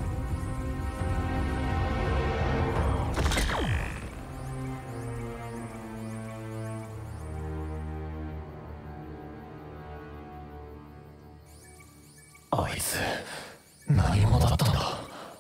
あいつ何者だったんだ。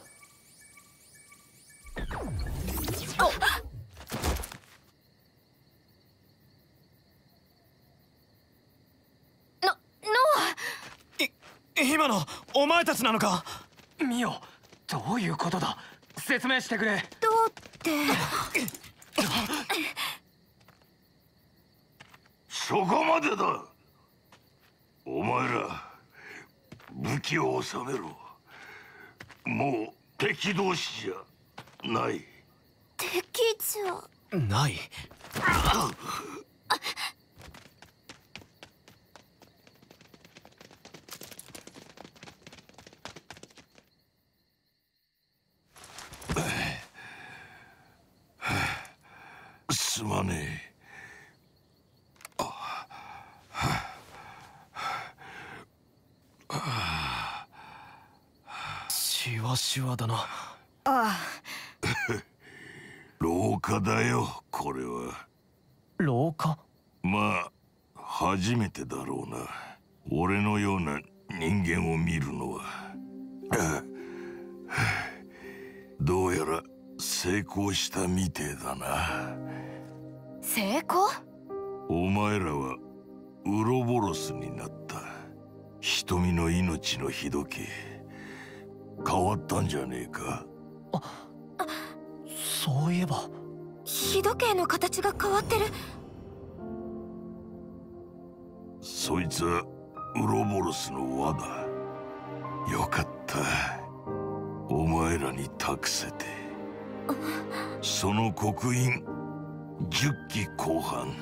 今のお前たちなのか。 ミオ、どういうことだ。説明してくれ。 どうってそこまでだ。お前ら武器を収めろ。もう敵同士じゃない。 敵じゃない。 すまねえ。 シワシワだな。 ああ廊下だよこれは。 廊下？ まあ初めてだろうな、俺のような人間を見るのは。どうやら成功したみてえだな。 成功？ お前らはウロボロスになった。瞳の命の日時計変わったんじゃねえか。 あ、そういえば日時計の形が変わってる。 そいつはウロボロスの輪だ。よかった、お前らに託せて。その刻印じゅっきこう半、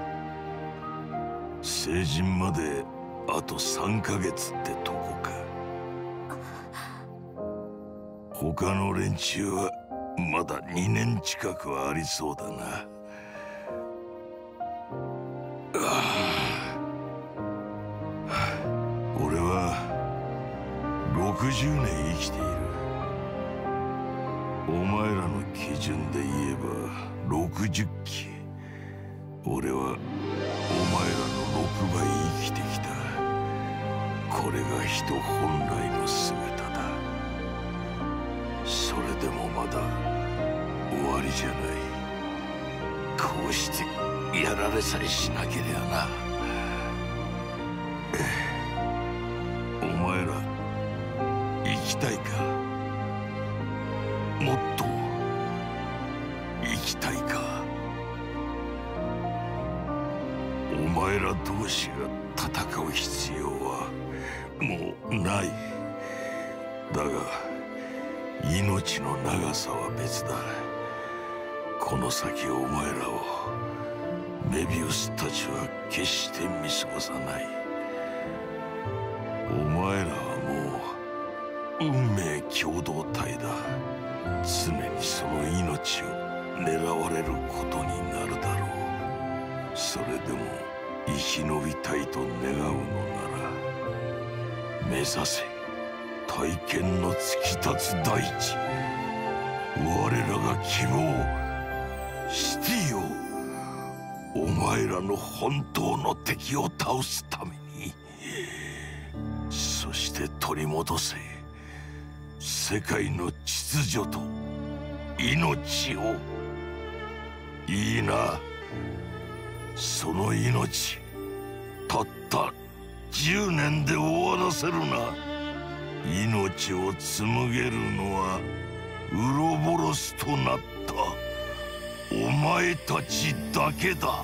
成人まであとさんかげつってとこか。他の連中はまだにねん近くはありそうだな。俺はろくじゅうねん生きている。お前らの基準で言えばろくじゅっき。俺はお前らのろくばい生きてきた。これが人本来の姿だ。それでもまだ終わりじゃない。こうしてやられさえしなけりゃな。お前ら生ききたいか？もっと生きたいか？お前ら同士が戦う必要はもうない。だが命の長さは別だ。この先お前らをメビウスたちは決して見過ごさない。お前らはもう運命共同体だ。常にその命を狙われることになるだろう。それでも生き延びたいと願うのなら目指せ大剣の突き立つ大地。我らが希望シティを、お前らの本当の敵を倒すために。そして取り戻せ世界の秩序と命を。いいな、その命たったじゅうねんで終わらせるな。命を紡げるのはウロボロスとなったお前たちだけだ。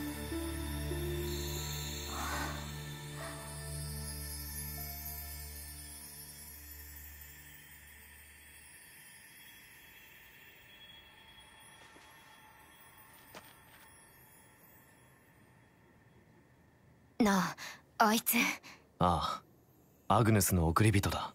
なあ、あいつ。 ああ、アグヌスの送り人だ。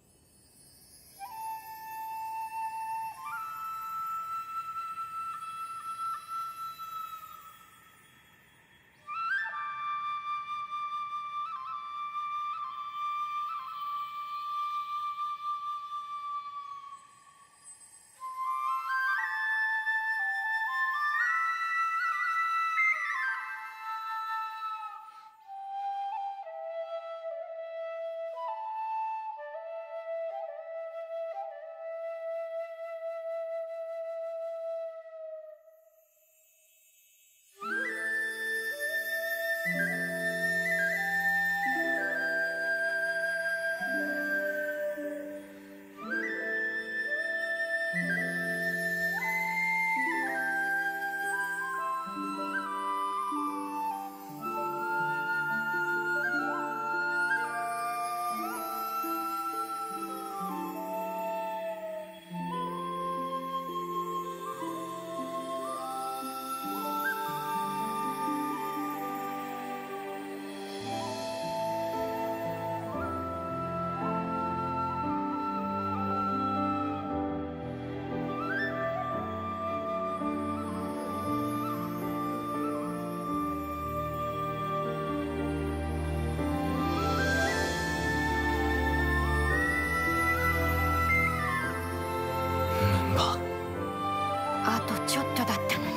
あとちょっとだったのに。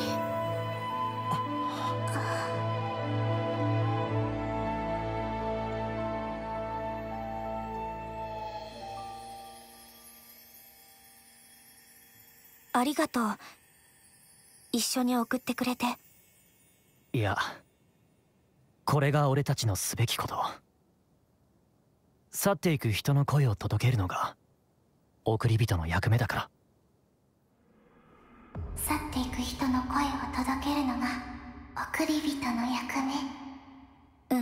ありがとう。一緒に送ってくれて。 いや、これが俺たちのすべきこと。去っていく人の声を届けるのが送り人の役目だから。 去っていく人の声を届けるのが送り人の役目。うん。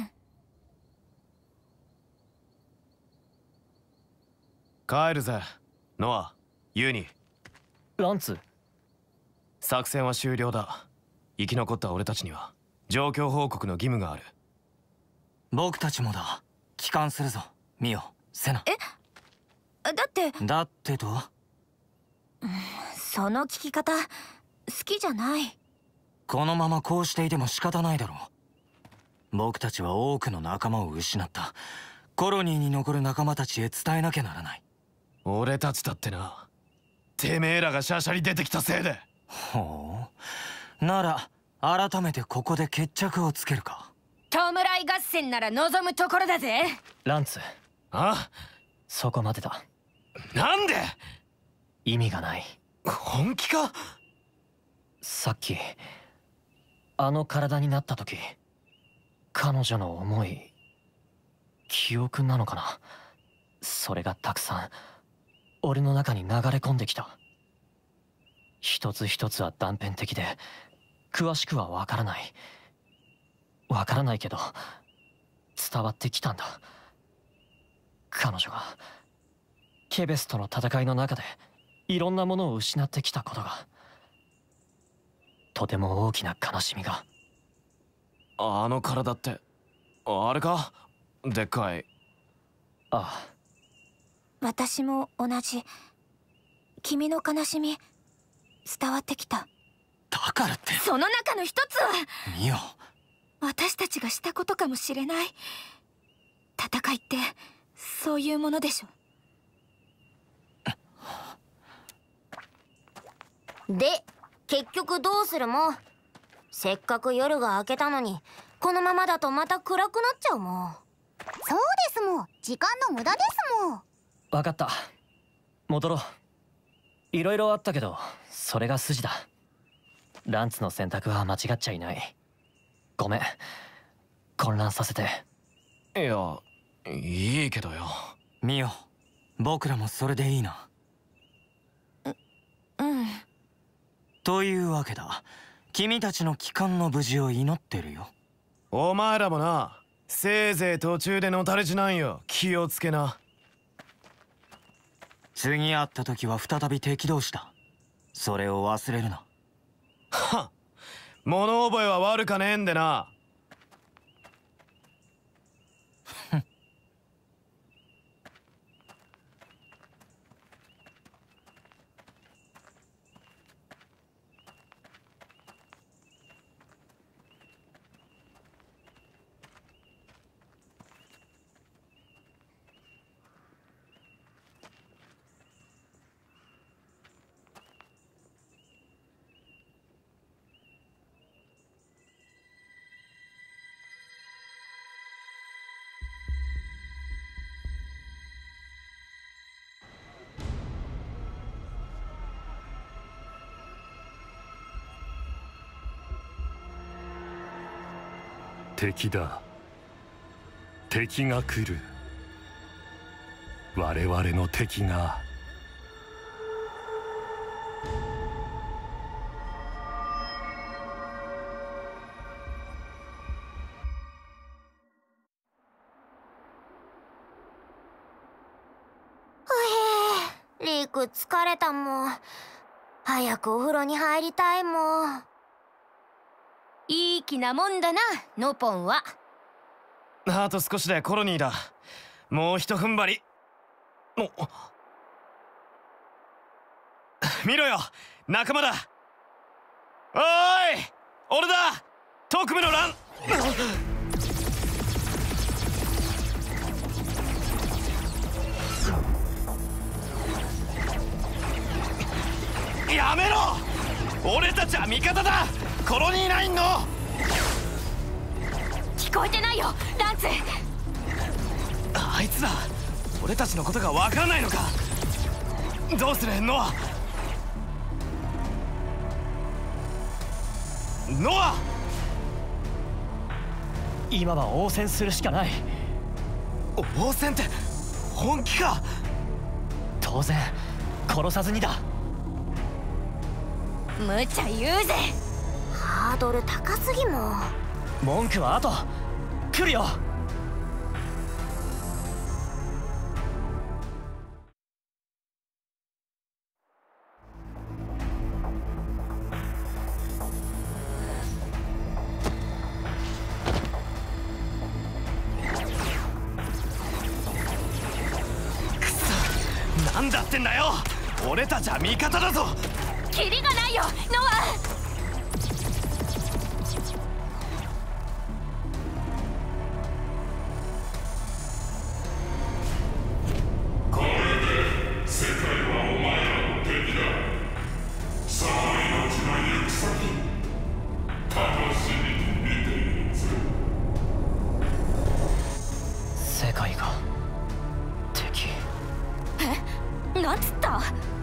帰るぜ、ノア、ユニ。 ランツ。 作戦は終了だ。生き残った俺たちには状況報告の義務がある。 僕たちもだ。帰還するぞ、ミオ、セナ。 え、だってだってと、 うん、その聞き方好きじゃない。 このままこうしていても仕方ないだろう。僕たちは多くの仲間を失った。コロニーに残る仲間たちへ伝えなきゃならない。 俺たちだってな、てめえらがシャシャに出てきたせいで。 ほう、なら改めてここで決着をつけるか。 弔い合戦なら望むところだぜ。 ランツ。 あ、 そこまでだ。 なんで？ 意味がない。 本気か？ さっきあの体になった時、彼女の思い、記憶なのかな、それがたくさん俺の中に流れ込んできた。一つ一つは断片的で詳しくはわからないわからないけど伝わってきたんだ。彼女がケベスとの戦いの中でいろんなものを失ってきたことが、とても大きな悲しみが。 あの体ってあれか、でっかい。 ああ、 私も同じ。君の悲しみ伝わってきた。 だからって。 その中の一つはミオ、 私たちがしたことかもしれない。戦いってそういうものでしょ。で、結局どうするもん。せっかく夜が明けたのにこのままだとまた暗くなっちゃうもん。 そうですもん、時間の無駄ですもん。 分かった、戻ろう。いろいろあったけどそれが筋だ。ランツの選択は間違っちゃいない。ごめん、混乱させて。 いや、いいけどよ。 ミオ、僕らもそれでいいな。 ううんというわけだ。君たちの帰還の無事を祈ってるよ。 お前らもな、せいぜい途中でのたれちなんよ。気をつけな。 次会った時は再び敵同士だ。それを忘れるな。 はっ、物覚えは悪かねえんでな。 敵だ。敵が来る。我々の敵が。 ふへえ、リク疲れたもん。早くお風呂に入りたいもん。 いい気なもんだな、ノポンは。 あと少しでコロニーだ。もうひと踏ん張り。お見ろよ、仲間だ。おーい、俺だ、特務のラン。やめろ、俺たちは味方だ。コロニーナインの。 聞こえてないよ、ランツ。 あいつら俺たちのことがわからないのか。どうするノア。ノア、 今は応戦するしかない。 応戦って本気か。 当然殺さずにだ。 無茶言うぜ。 ハードル高すぎもん。 文句は後。来るよ。 くそ、なんだってんだよ。俺たちは味方だぞ。 キリがないよ、ノア。 世界が敵。 え、なんつった？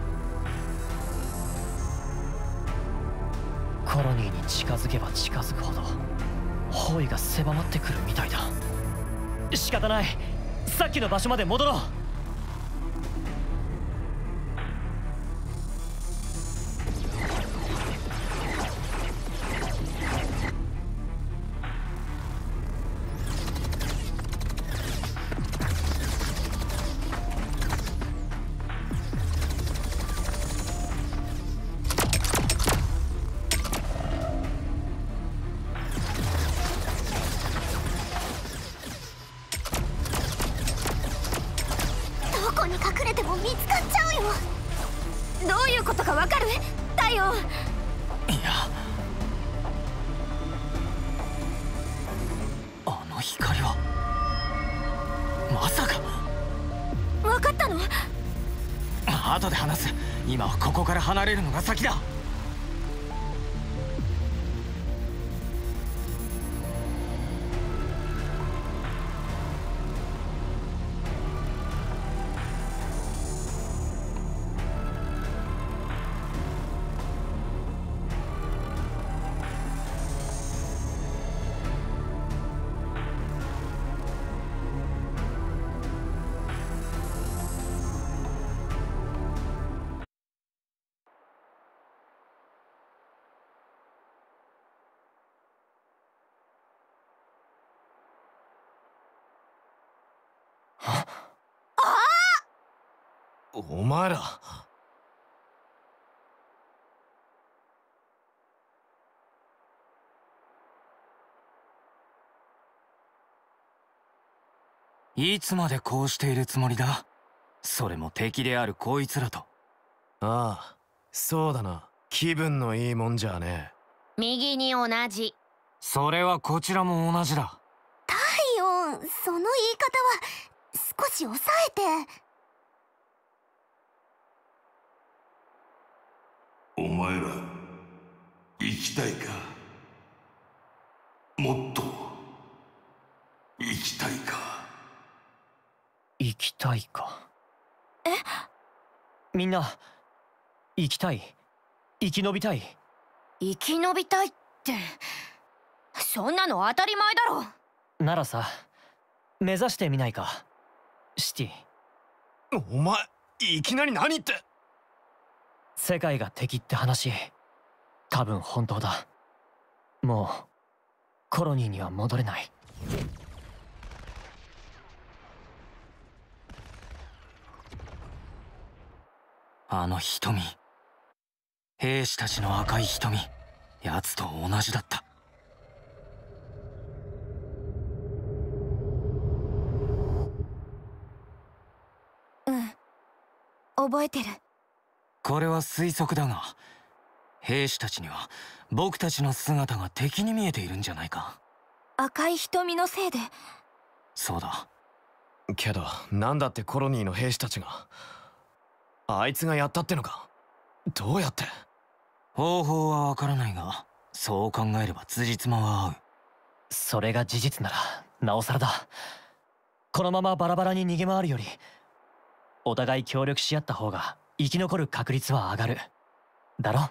コロニーに近づけば近づくほど包囲が狭まってくるみたいだ。仕方ない、さっきの場所まで戻ろう。 隠れても見つかっちゃうよ。 どういうことかわかる？太陽。いや、 あの光はまさか。 分かったの？ 後で話す。今はここから離れるのが先だ。 お前ら。 いつまでこうしているつもりだ？それも敵であるこいつらと。 ああ、そうだな。気分のいいもんじゃねえ。 右に同じ。 それはこちらも同じだ。 太陽、その言い方は少し抑えて。 お前ら生きたいか？もっと生きたいか？ 生きたいか。 え？ みんな生きたい、生き延びたい。 生き延びたいってそんなの当たり前だろ。 ならさ、目指してみないか、シティ。 お前いきなり何って。 世界が敵って話、多分本当だ。もうコロニーには戻れない。 あの瞳、兵士たちの赤い瞳、奴と同じだった。 うん、覚えてる。 これは推測だが、兵士たちには僕たちの姿が敵に見えているんじゃないか。 赤い瞳のせいで。 そうだ。 けどなんだってコロニーの兵士たちが。あいつがやったってのか？どうやって？ 方法はわからないが、そう考えれば辻褄は合う。 それが事実ならなおさらだ。このままバラバラに逃げ回るより、お互い協力し合った方が生き残る確率は上がるだろ。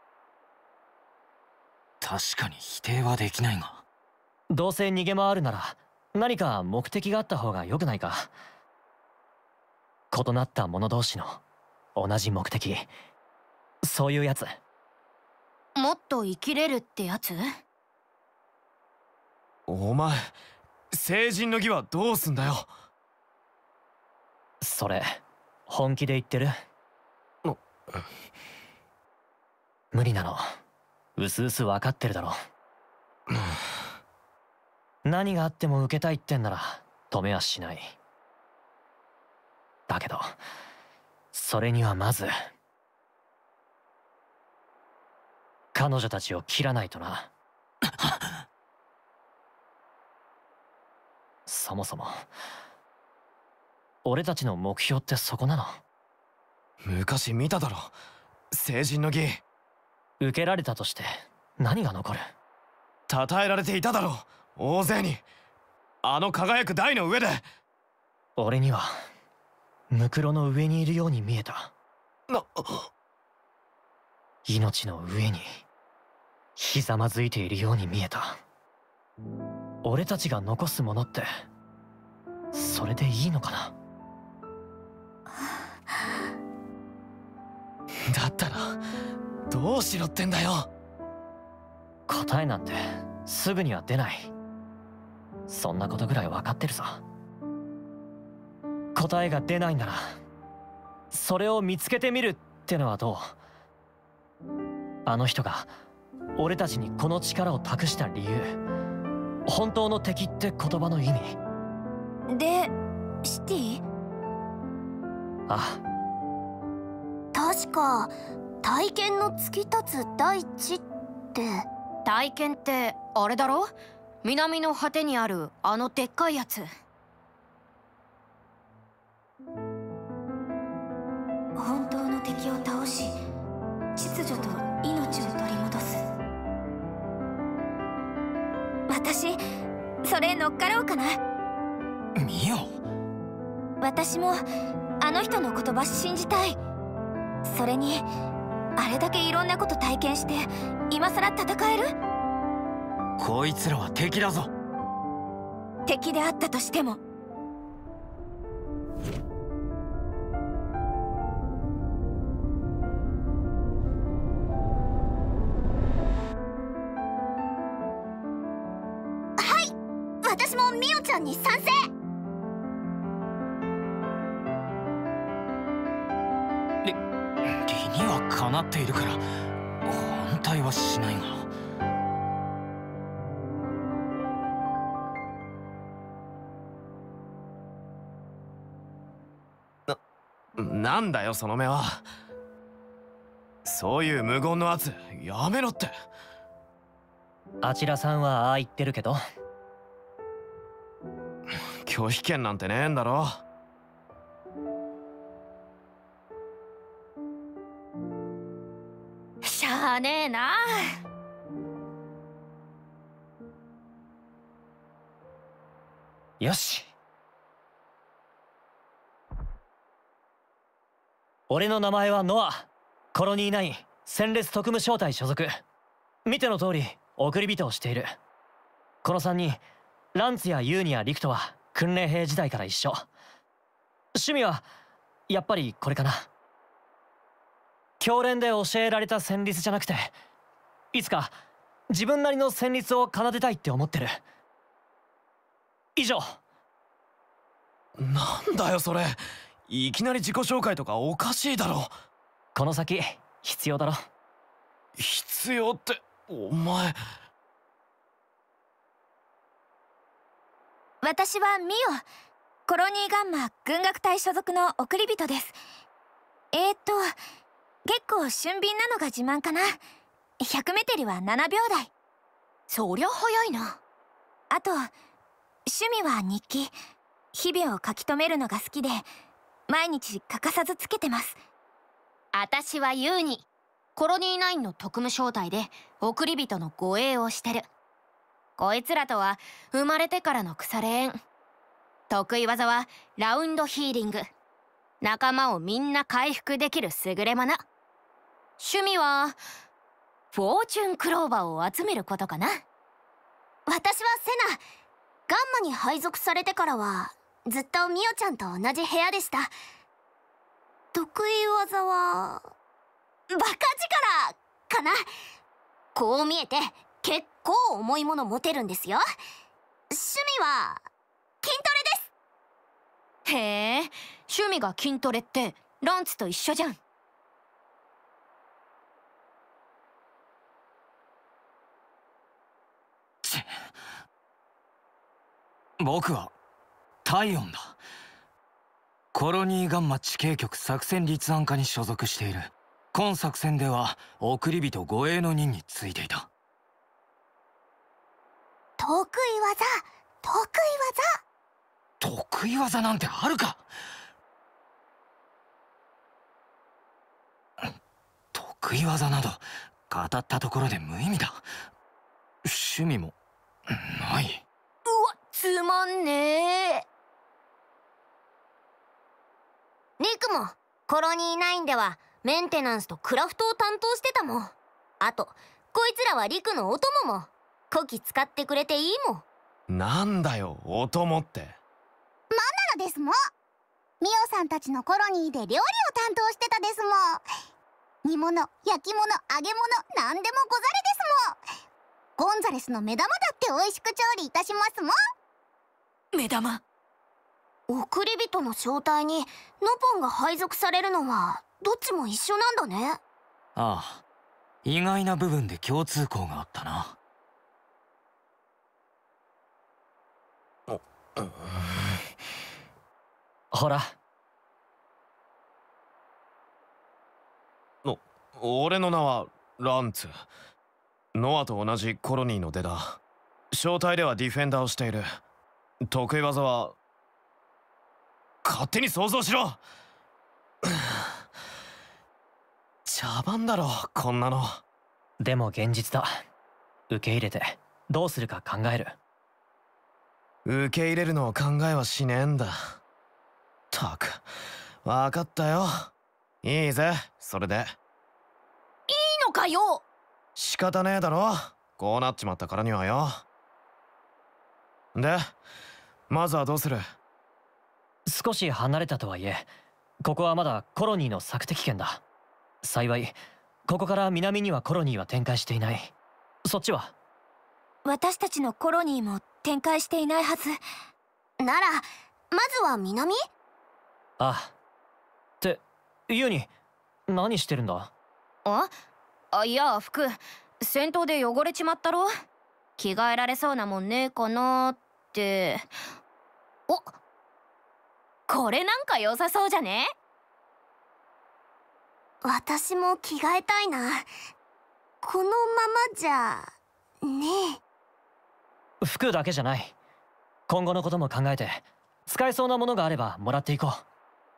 確かに否定はできないが、 どうせ逃げ回るなら何か目的があった方が良くないか。異なった者同士の同じ目的、そういうやつ。 もっと生きれるってやつ？ お前聖人の儀はどうすんだよ。 それ本気で言ってる？無理なのうすうす分かってるだろ。何があっても受けたいってんなら止めはしない。だけどそれにはまず彼女たちを切らないとな。そもそも俺たちの目標ってそこなの？ 昔見ただろ、聖人の儀。 受けられたとして何が残る？ 称えられていただろう、大勢に。あの輝く台の上で。 俺にはムクロの上にいるように見えた。 な命の上にひざまずいているように見えた。俺たちが残すものってそれでいいのかな？ だったらどうしろってんだよ。 答えなんてすぐには出ない。そんなことぐらい分かってるさ。答えが出ないならそれを見つけてみるってのはどう？あの人が俺たちにこの力を託した理由、本当の敵って言葉の意味で、シティ？ ああ。確か体験の突き立つ大地って。 体験ってあれだろ？南の果てにあるあのでっかいやつ。 本当の敵を倒し秩序と命を取り戻す。私それ乗っかろうかな。 ミオ。 私もあの人の言葉信じたい。それにあれだけいろんなこと体験して今さら戦える？ こいつらは敵だぞ。 敵であったとしても私もミオちゃんに賛成。 理理にはかなっているから反対はしないが。 な、なんだよその目は。そういう無言の圧やめろって。 あちらさんはああ言ってるけど、 拒否権なんてねえんだろ。 しゃあねえな。 よし。俺の名前はノア。コロニーナイン戦列特務小隊所属。見ての通り送り人をしている。このさんにん、ランツやユーニやリクとは訓練兵時代から一緒。趣味はやっぱりこれかな。教練で教えられた旋律じゃなくて、いつか自分なりの旋律を奏でたいって思ってる。以上。 なんだよそれ。いきなり自己紹介とかおかしいだろ。 この先必要だろ。 必要ってお前。 私はミオ、コロニーガンマ軍楽隊所属の送り人です。えーっと結構俊敏なのが自慢かな。ひゃくメテリはななびょう台。 そりゃ早いな。 あと趣味は日記。日々を書き留めるのが好きで毎日欠かさずつけてます。 私はユーニ、コロニーナインの特務小隊で送り人の護衛をしてる。こいつらとは生まれてからの腐れ縁。得意技はラウンドヒーリング。仲間をみんな回復できる優れもの。趣味はフォーチュンクローバーを集めることかな。 私はセナ。ガンマに配属されてからはずっとミオちゃんと同じ部屋でした。得意技はバカ力かな。こう見えて結構重いもの持てるんですよ。趣味は筋トレです。 へえ、趣味が筋トレってランツと一緒じゃん。 僕はタイオンだ。コロニーガンマ地形局作戦立案課に所属している。今作戦では送り人護衛の任についていた。 得意技得意技得意技なんてあるか。得意技など語ったところで無意味だ。趣味もない。 うわ、つまんねえ。 リクもコロニーナインではメンテナンスとクラフトを担当してたもん。あとこいつらはリクのお供も。こき使ってくれていいもん。なんだよお供って。マナナですもん。ミオさんたちのコロニーで料理を担当してたですもん。煮物、焼き物、揚げ物、なんでもござれですもん。ゴンザレスの目玉だって美味しく調理いたしますもん。 目玉。 送り人の正体にノポンが配属されるのはどっちも一緒なんだね。 ああ、意外な部分で共通項があったな。 ほら、 俺の名はランツ。ノアと同じコロニーの出だ。正体ではディフェンダーをしている。得意技は勝手に想像しろ。茶番だろこんなの。 でも現実だ。受け入れてどうするか考える。 受け入れるのを考えはしねえんだ。たく分かったよ。いいぜそれで。いいのかよ。 仕方ねえだろこうなっちまったからにはよ。でまずはどうする？ 少し離れたとはいえここはまだコロニーの索敵圏だ。幸いここから南にはコロニーは展開していない。そっちは？ 私たちのコロニーも展開していないはず。ならまずは南？ ああ。ってユウニ何してるんだ？ ああ、いや服戦闘で汚れちまったろ。着替えられそうなもんねえかなって。お、これなんか良さそうじゃね？ 私も着替えたいな。このままじゃねえ。服だけじゃない。今後のことも考えて使えそうなものがあればもらっていこう。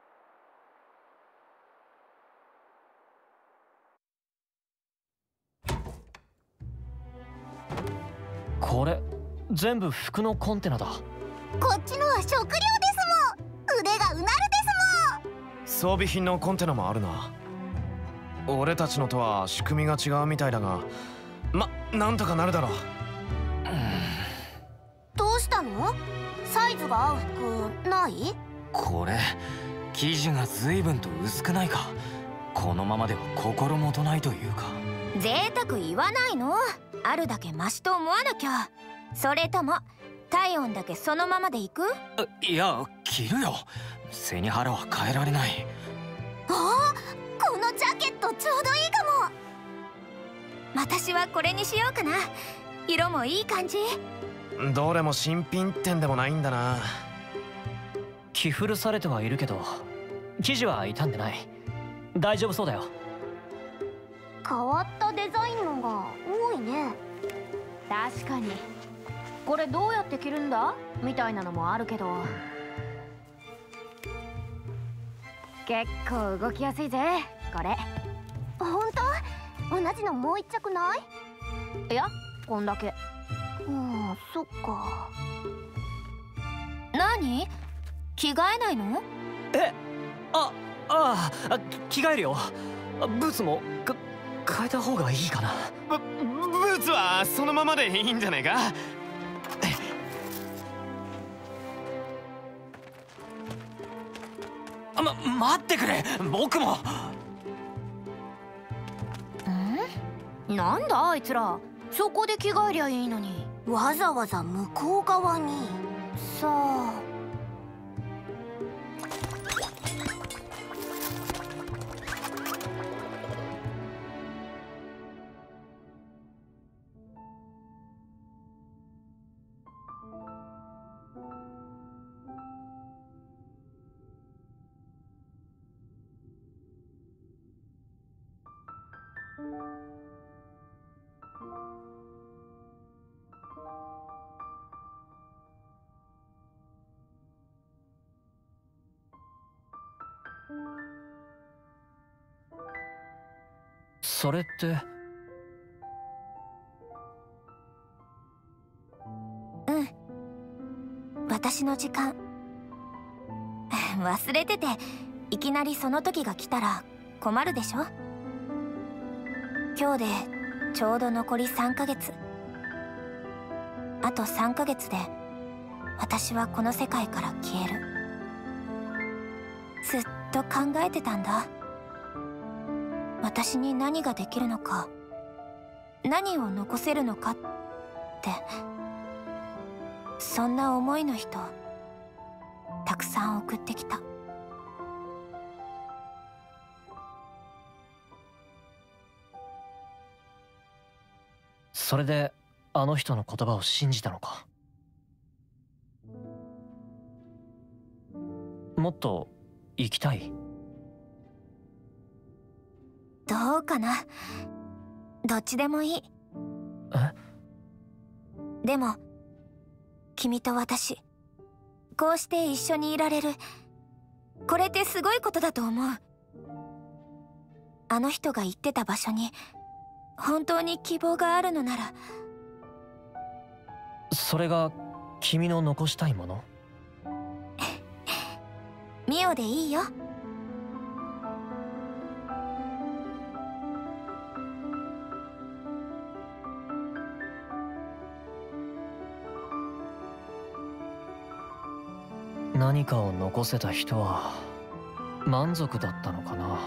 これ全部服のコンテナだ。 こっちのは食料ですもん。腕がうなるですもん。装備品のコンテナもあるな。俺たちのとは仕組みが違うみたいだが、ま、なんとかなるだろう。 どうしたの？サイズが合う服ない？ これ生地が随分と薄くないか。このままでは心もとないというか。 贅沢言わないの。あるだけマシと思わなきゃ。それとも体温だけそのままでいく？ いや着るよ。背に腹は変えられない。 ああ、このジャケットちょうどいいかも。私はこれにしようかな。色もいい感じ。 どれも新品店でもないんだな。 着古されてはいるけど生地は傷んでない。大丈夫そうだよ。 変わったデザインのが多いね。 確かに。これどうやって着るんだみたいなのもあるけど、結構動きやすいぜこれ。 本当？同じのもう一着ない？ いやこんだけ。 うん、そっか。 何？着替えないの？ え、あ、ああ、着替えるよ。ブーツもか変えた方がいいかな。 ブ、ブーツはそのままでいいんじゃねえか。 ま、待ってくれ。僕も。 ん？なんだあいつら。そこで着替えりゃいいのに。 わざわざ向こう側に。さあ。 それってうん、私の時間。忘れてていきなりその時が来たら困るでしょ。今日でちょうど残りさんかげつ。あとさんかげつで私はこの世界から消える。ずっと考えてたんだ。私に何ができるのか、何を残せるのかって。そんな思いの人たくさん送ってきた。 それであの人の言葉を信じたのか。もっと生きたい？ どうかな。どっちでもいい。 え？ でも君と私、こうして一緒にいられる、これってすごいことだと思う。あの人が言ってた場所に本当に希望があるのなら。 それが君の残したいもの？ ミオでいいよ。 何かを残せた人は満足だったのかな。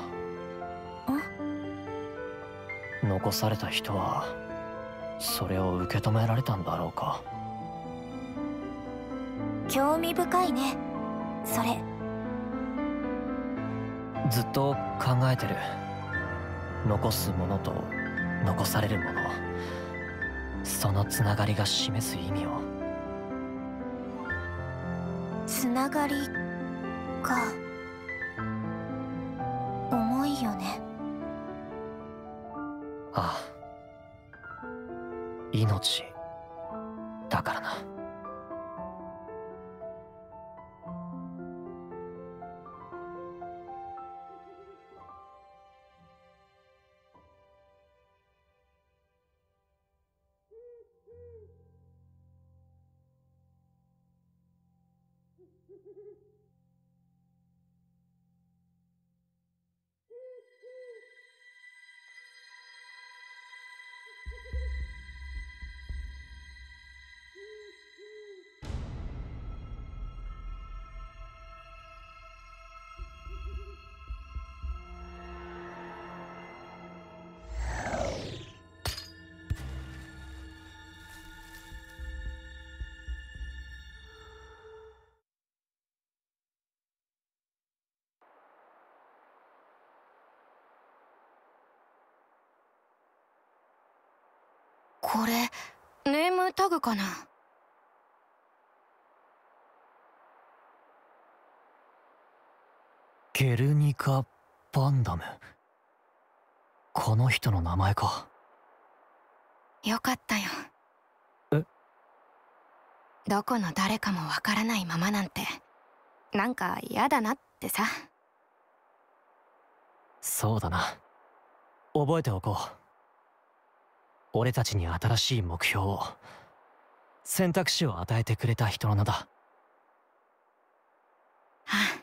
残された人はそれを受け止められたんだろうか。 興味深いね、それ。 ずっと考えてる。残すものと残されるもの、そのつながりが示す意味を。 つながりか。重いよね。 ああ、命だからな。 これネームタグかな。 ゲルニカ・バンダム。この人の名前か。 よかったよ。 え？ どこの誰かもわからないままなんてなんか嫌だなってさ。 そうだな、覚えておこう。俺たちに新しい目標を、選択肢を与えてくれた人の名だ。 ああ。